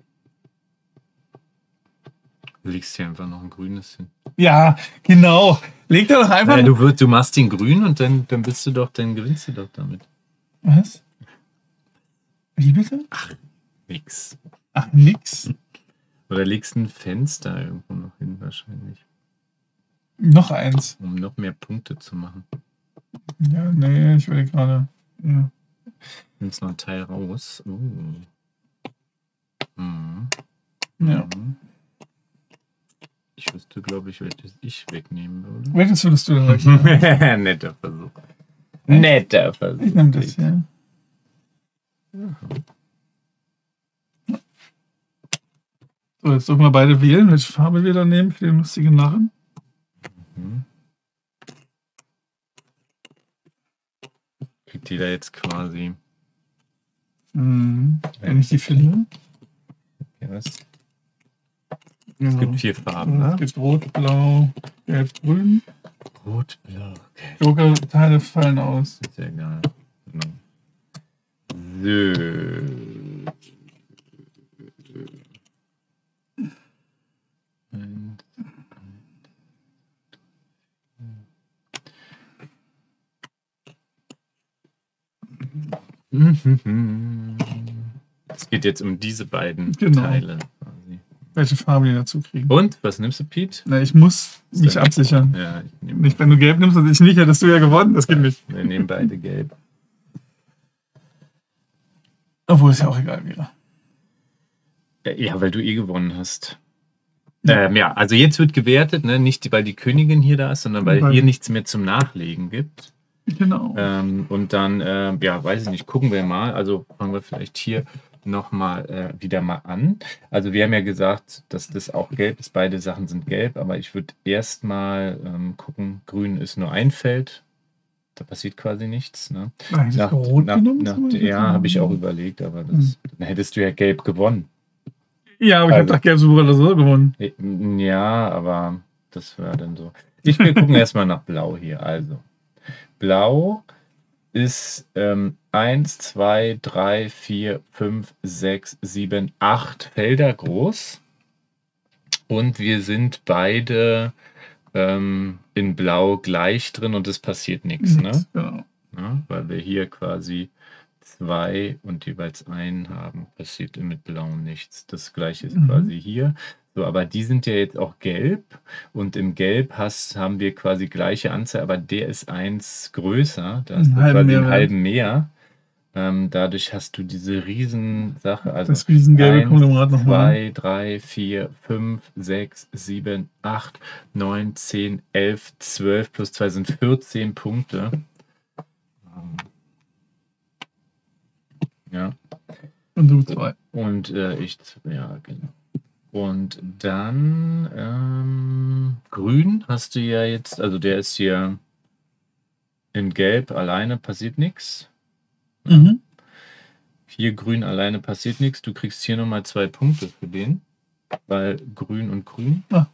Du legst hier einfach noch ein grünes hin. Ja, genau. Leg da doch einfach. Ja, du machst den grün und dann bist du doch, dann gewinnst du doch damit. Was? Wie bitte? Ach, nix. Ach, nix. Oder legst ein Fenster irgendwo noch hin wahrscheinlich. Noch eins. Um noch mehr Punkte zu machen. Ja, nee, ich will gerade. Ja. Nimmst noch ein Teil raus. Mhm. Ja. Ich wüsste, glaube ich, welches ich wegnehmen würde. Welches würdest du denn wegnehmen? Netter Versuch. Netter Versuch. Ich nehme das, ja. So, jetzt dürfen wir beide wählen, welche Farbe wir da nehmen für den lustigen Narren. Kriegt jeder jetzt quasi. Wenn ich die finde. Ja, was? Ja. Es gibt 4 Farben, ne? Es gibt Rot, Blau, Gelb, Grün. Rot, Blau, Gelb. Joker-Teile fallen aus. Ist ja egal. So. Es geht jetzt um diese beiden Teile. Quasi. Welche Farbe die dazu kriegen. Und? Was nimmst du, Pete? Na, ich muss mich absichern. Ja, ich nehme nicht, wenn du gelb nimmst und ich nicht, hättest du ja gewonnen. Das geht nicht. Wir nehmen beide gelb. Obwohl es ja auch egal wäre. Ja, weil du eh gewonnen hast. Ja, also jetzt wird gewertet, ne? Nicht weil die Königin hier da ist, sondern weil hier nichts mehr zum Nachlegen gibt. Genau. Und dann, ja, weiß ich nicht, gucken wir mal. Also fangen wir vielleicht hier nochmal wieder mal an. Also wir haben ja gesagt, dass das auch gelb ist. Beide Sachen sind gelb, aber ich würde erstmal gucken, grün ist nur ein Feld. Da passiert quasi nichts. Ne? Rot genommen? Ja, habe ich auch überlegt, aber dann hättest du ja gelb gewonnen. Ja, aber ich habe doch gelb so oder so gewonnen. Ja, aber das war dann so. Wir gucken erstmal nach Blau hier. Also, Blau ist 1, 2, 3, 4, 5, 6, 7, 8 Felder groß. Und wir sind beide in Blau gleich drin und es passiert nichts. Ne? Genau. Ja, weil wir hier quasi 2 und jeweils einen haben, passiert mit Blau nichts. Das gleiche ist quasi hier. So, aber die sind ja jetzt auch gelb und im Gelb haben wir quasi gleiche Anzahl, aber der ist 1 größer. Da hast du quasi einen halben mehr. Dadurch hast du diese Riesensache. Also das riesengelbe Konglomerat nochmal. 2, 3, 4, 5, 6, 7, 8, 9, 10, 11, 12 plus 2 sind 14 Punkte. Ja. Und du 2. Und ich, ja, genau. Und dann grün hast du ja jetzt, also der ist hier in gelb alleine, passiert nichts. Mhm. Hier grün alleine passiert nichts. Du kriegst hier nochmal 2 Punkte für den. Weil grün und grün. Ah.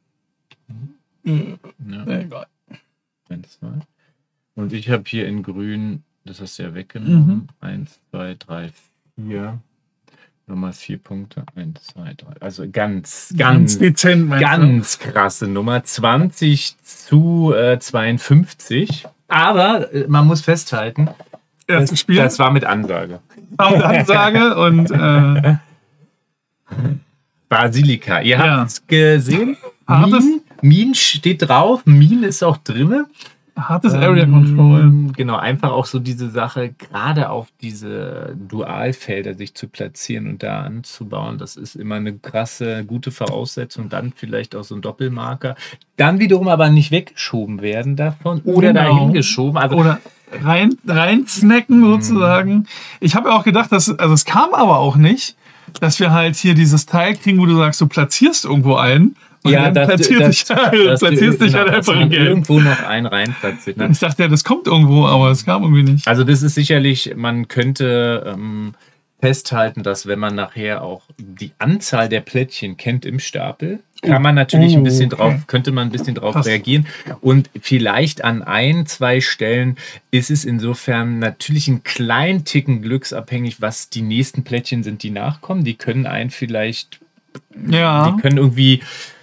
Ja. Egal. 1, 2. Und ich habe hier in grün, das hast du ja weggenommen. 1, 2, 3, 4. Nochmal 4 Punkte. 1, 2, 3. Also ganz dezent, ganz krasse Nummer. 20 zu 52. Aber man muss festhalten, Erstes Spiel. das war mit Ansage. Ansage und Basilika. Ihr habt es gesehen. Hartes, Min steht drauf. Min ist auch drin. hartes Area Control. Genau, einfach auch so diese Sache, gerade auf diese Dualfelder sich zu platzieren und da anzubauen, das ist immer eine krasse, gute Voraussetzung. Dann vielleicht auch so ein Doppelmarker. Dann wiederum aber nicht weggeschoben werden davon oder dahin geschoben. Also oder rein snacken sozusagen. Ich habe ja auch gedacht, also es kam aber auch nicht, dass wir halt hier dieses Teil kriegen, wo du sagst, du platzierst irgendwo einen. Und ja, dann platzierst dich halt einfach in Gelb. Irgendwo noch einen reinplatziert. Ne? Ich dachte ja, das kommt irgendwo, aber es kam irgendwie nicht. Also das ist sicherlich, man könnte festhalten, dass wenn man nachher auch die Anzahl der Plättchen kennt im Stapel, kann man natürlich ein bisschen könnte man ein bisschen drauf reagieren. Und vielleicht an 1, 2 Stellen ist es insofern natürlich einen kleinen Ticken glücksabhängig, was die nächsten Plättchen sind, die nachkommen. Die können einen vielleicht, die können irgendwie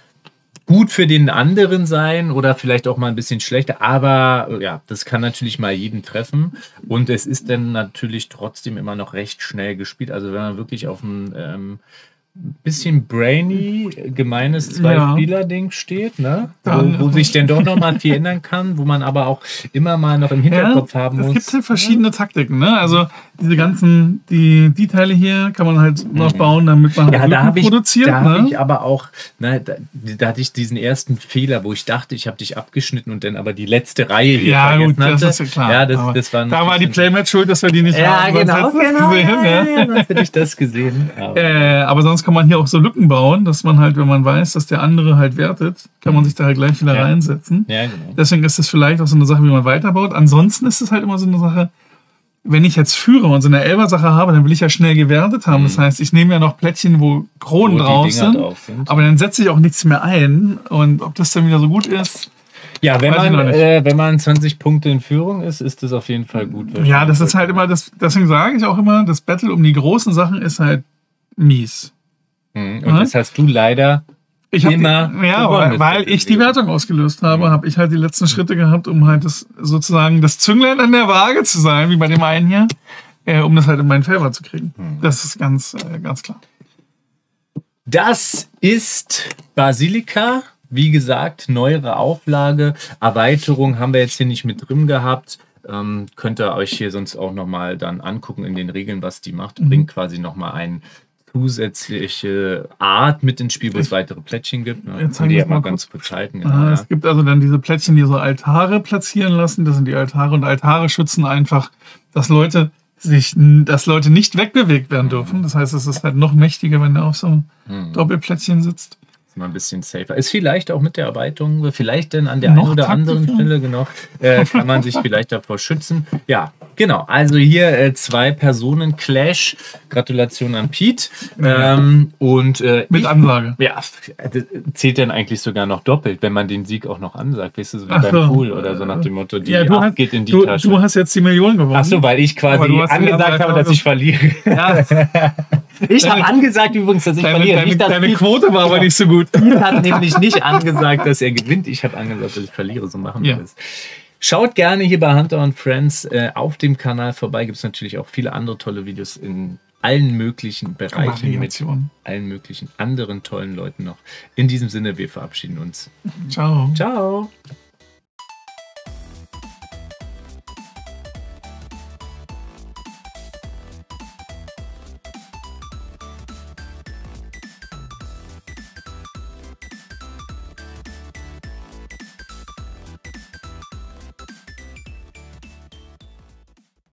gut für den anderen sein oder vielleicht auch mal ein bisschen schlechter, aber ja, das kann natürlich mal jeden treffen und es ist dann natürlich trotzdem immer noch recht schnell gespielt. Also wenn man wirklich auf ein bisschen brainy, gemeines Zwei-Spieler-Ding steht, ne? Wo sich dann doch noch mal viel ändern kann, wo man aber auch immer mal noch im Hinterkopf haben muss. Es gibt halt verschiedene Taktiken, ne? Also diese ganzen, die Teile hier kann man halt noch bauen, damit man halt Lücken produziert. Da habe ich aber auch, ne, da hatte ich diesen ersten Fehler, wo ich dachte, ich habe dich abgeschnitten und dann aber die letzte Reihe hier vergessen hatte. Das ist ja klar. Ja, das war da war die Playmat schuld, dass wir die nicht haben. Genau, sonst hätte ich das gesehen. Aber sonst kann man hier auch so Lücken bauen, dass man halt, wenn man weiß, dass der andere halt wertet, kann man sich da halt gleich wieder reinsetzen. Ja, genau. Deswegen ist das vielleicht auch so eine Sache, wie man weiterbaut. Ansonsten ist es halt immer so eine Sache, wenn ich jetzt führe und so eine Elfer-Sache habe, dann will ich ja schnell gewertet haben. Das heißt, ich nehme ja noch Plättchen, wo Kronen drauf sind, aber dann setze ich auch nichts mehr ein. Und ob das dann wieder so gut ist, ja, wenn man 20 Punkte in Führung ist, ist das auf jeden Fall gut. Ja, das ist halt immer, deswegen sage ich auch immer, das Battle um die großen Sachen ist halt mies. Und das hast du leider weil ich die Wertung ausgelöst habe, habe ich halt die letzten Schritte gehabt, um halt sozusagen das Zünglein an der Waage zu sein, wie bei dem einen hier, um das halt in meinen Favor zu kriegen. Das ist ganz klar. Das ist Basilika. Wie gesagt, neuere Auflage, Erweiterung haben wir jetzt hier nicht mit drin gehabt. Könnt ihr euch hier sonst auch nochmal dann angucken in den Regeln, was die macht. Bringt quasi nochmal eine zusätzliche Art mit ins Spiel, wo es weitere Plättchen gibt. Ne? Jetzt die mal ganz kurz halten. Genau, es gibt also dann diese Plättchen, die so Altare platzieren lassen. Das sind die Altare und Altare schützen einfach, dass Leute nicht wegbewegt werden dürfen. Das heißt, es ist halt noch mächtiger, wenn er auf so einem Doppelplättchen sitzt. Mal ein bisschen safer. Ist vielleicht auch mit der Erweiterung, vielleicht denn an der einen oder anderen Stelle, genau, kann man sich vielleicht davor schützen. Ja, genau. Also hier 2 Personen Clash. Gratulation an Pete. Mit Ansage. Ja, zählt dann eigentlich sogar noch doppelt, wenn man den Sieg auch noch ansagt. Weißt du, so wie beim Pool oder so nach dem Motto, die 8 geht in die Tasche. Du hast jetzt die Million gewonnen. Achso, weil ich quasi angesagt habe, dass ich verliere. Ja. Ich habe angesagt übrigens, dass ich verliere. Deine Quote war aber nicht so gut. Pete hat nämlich nicht angesagt, dass er gewinnt. Ich habe angesagt, dass ich verliere. So machen wir das. Schaut gerne hier bei Hunter & Friends auf dem Kanal vorbei. Gibt es natürlich auch viele andere tolle Videos in allen möglichen Bereichen mit allen möglichen anderen tollen Leuten noch. In diesem Sinne, wir verabschieden uns. Ciao. Ciao.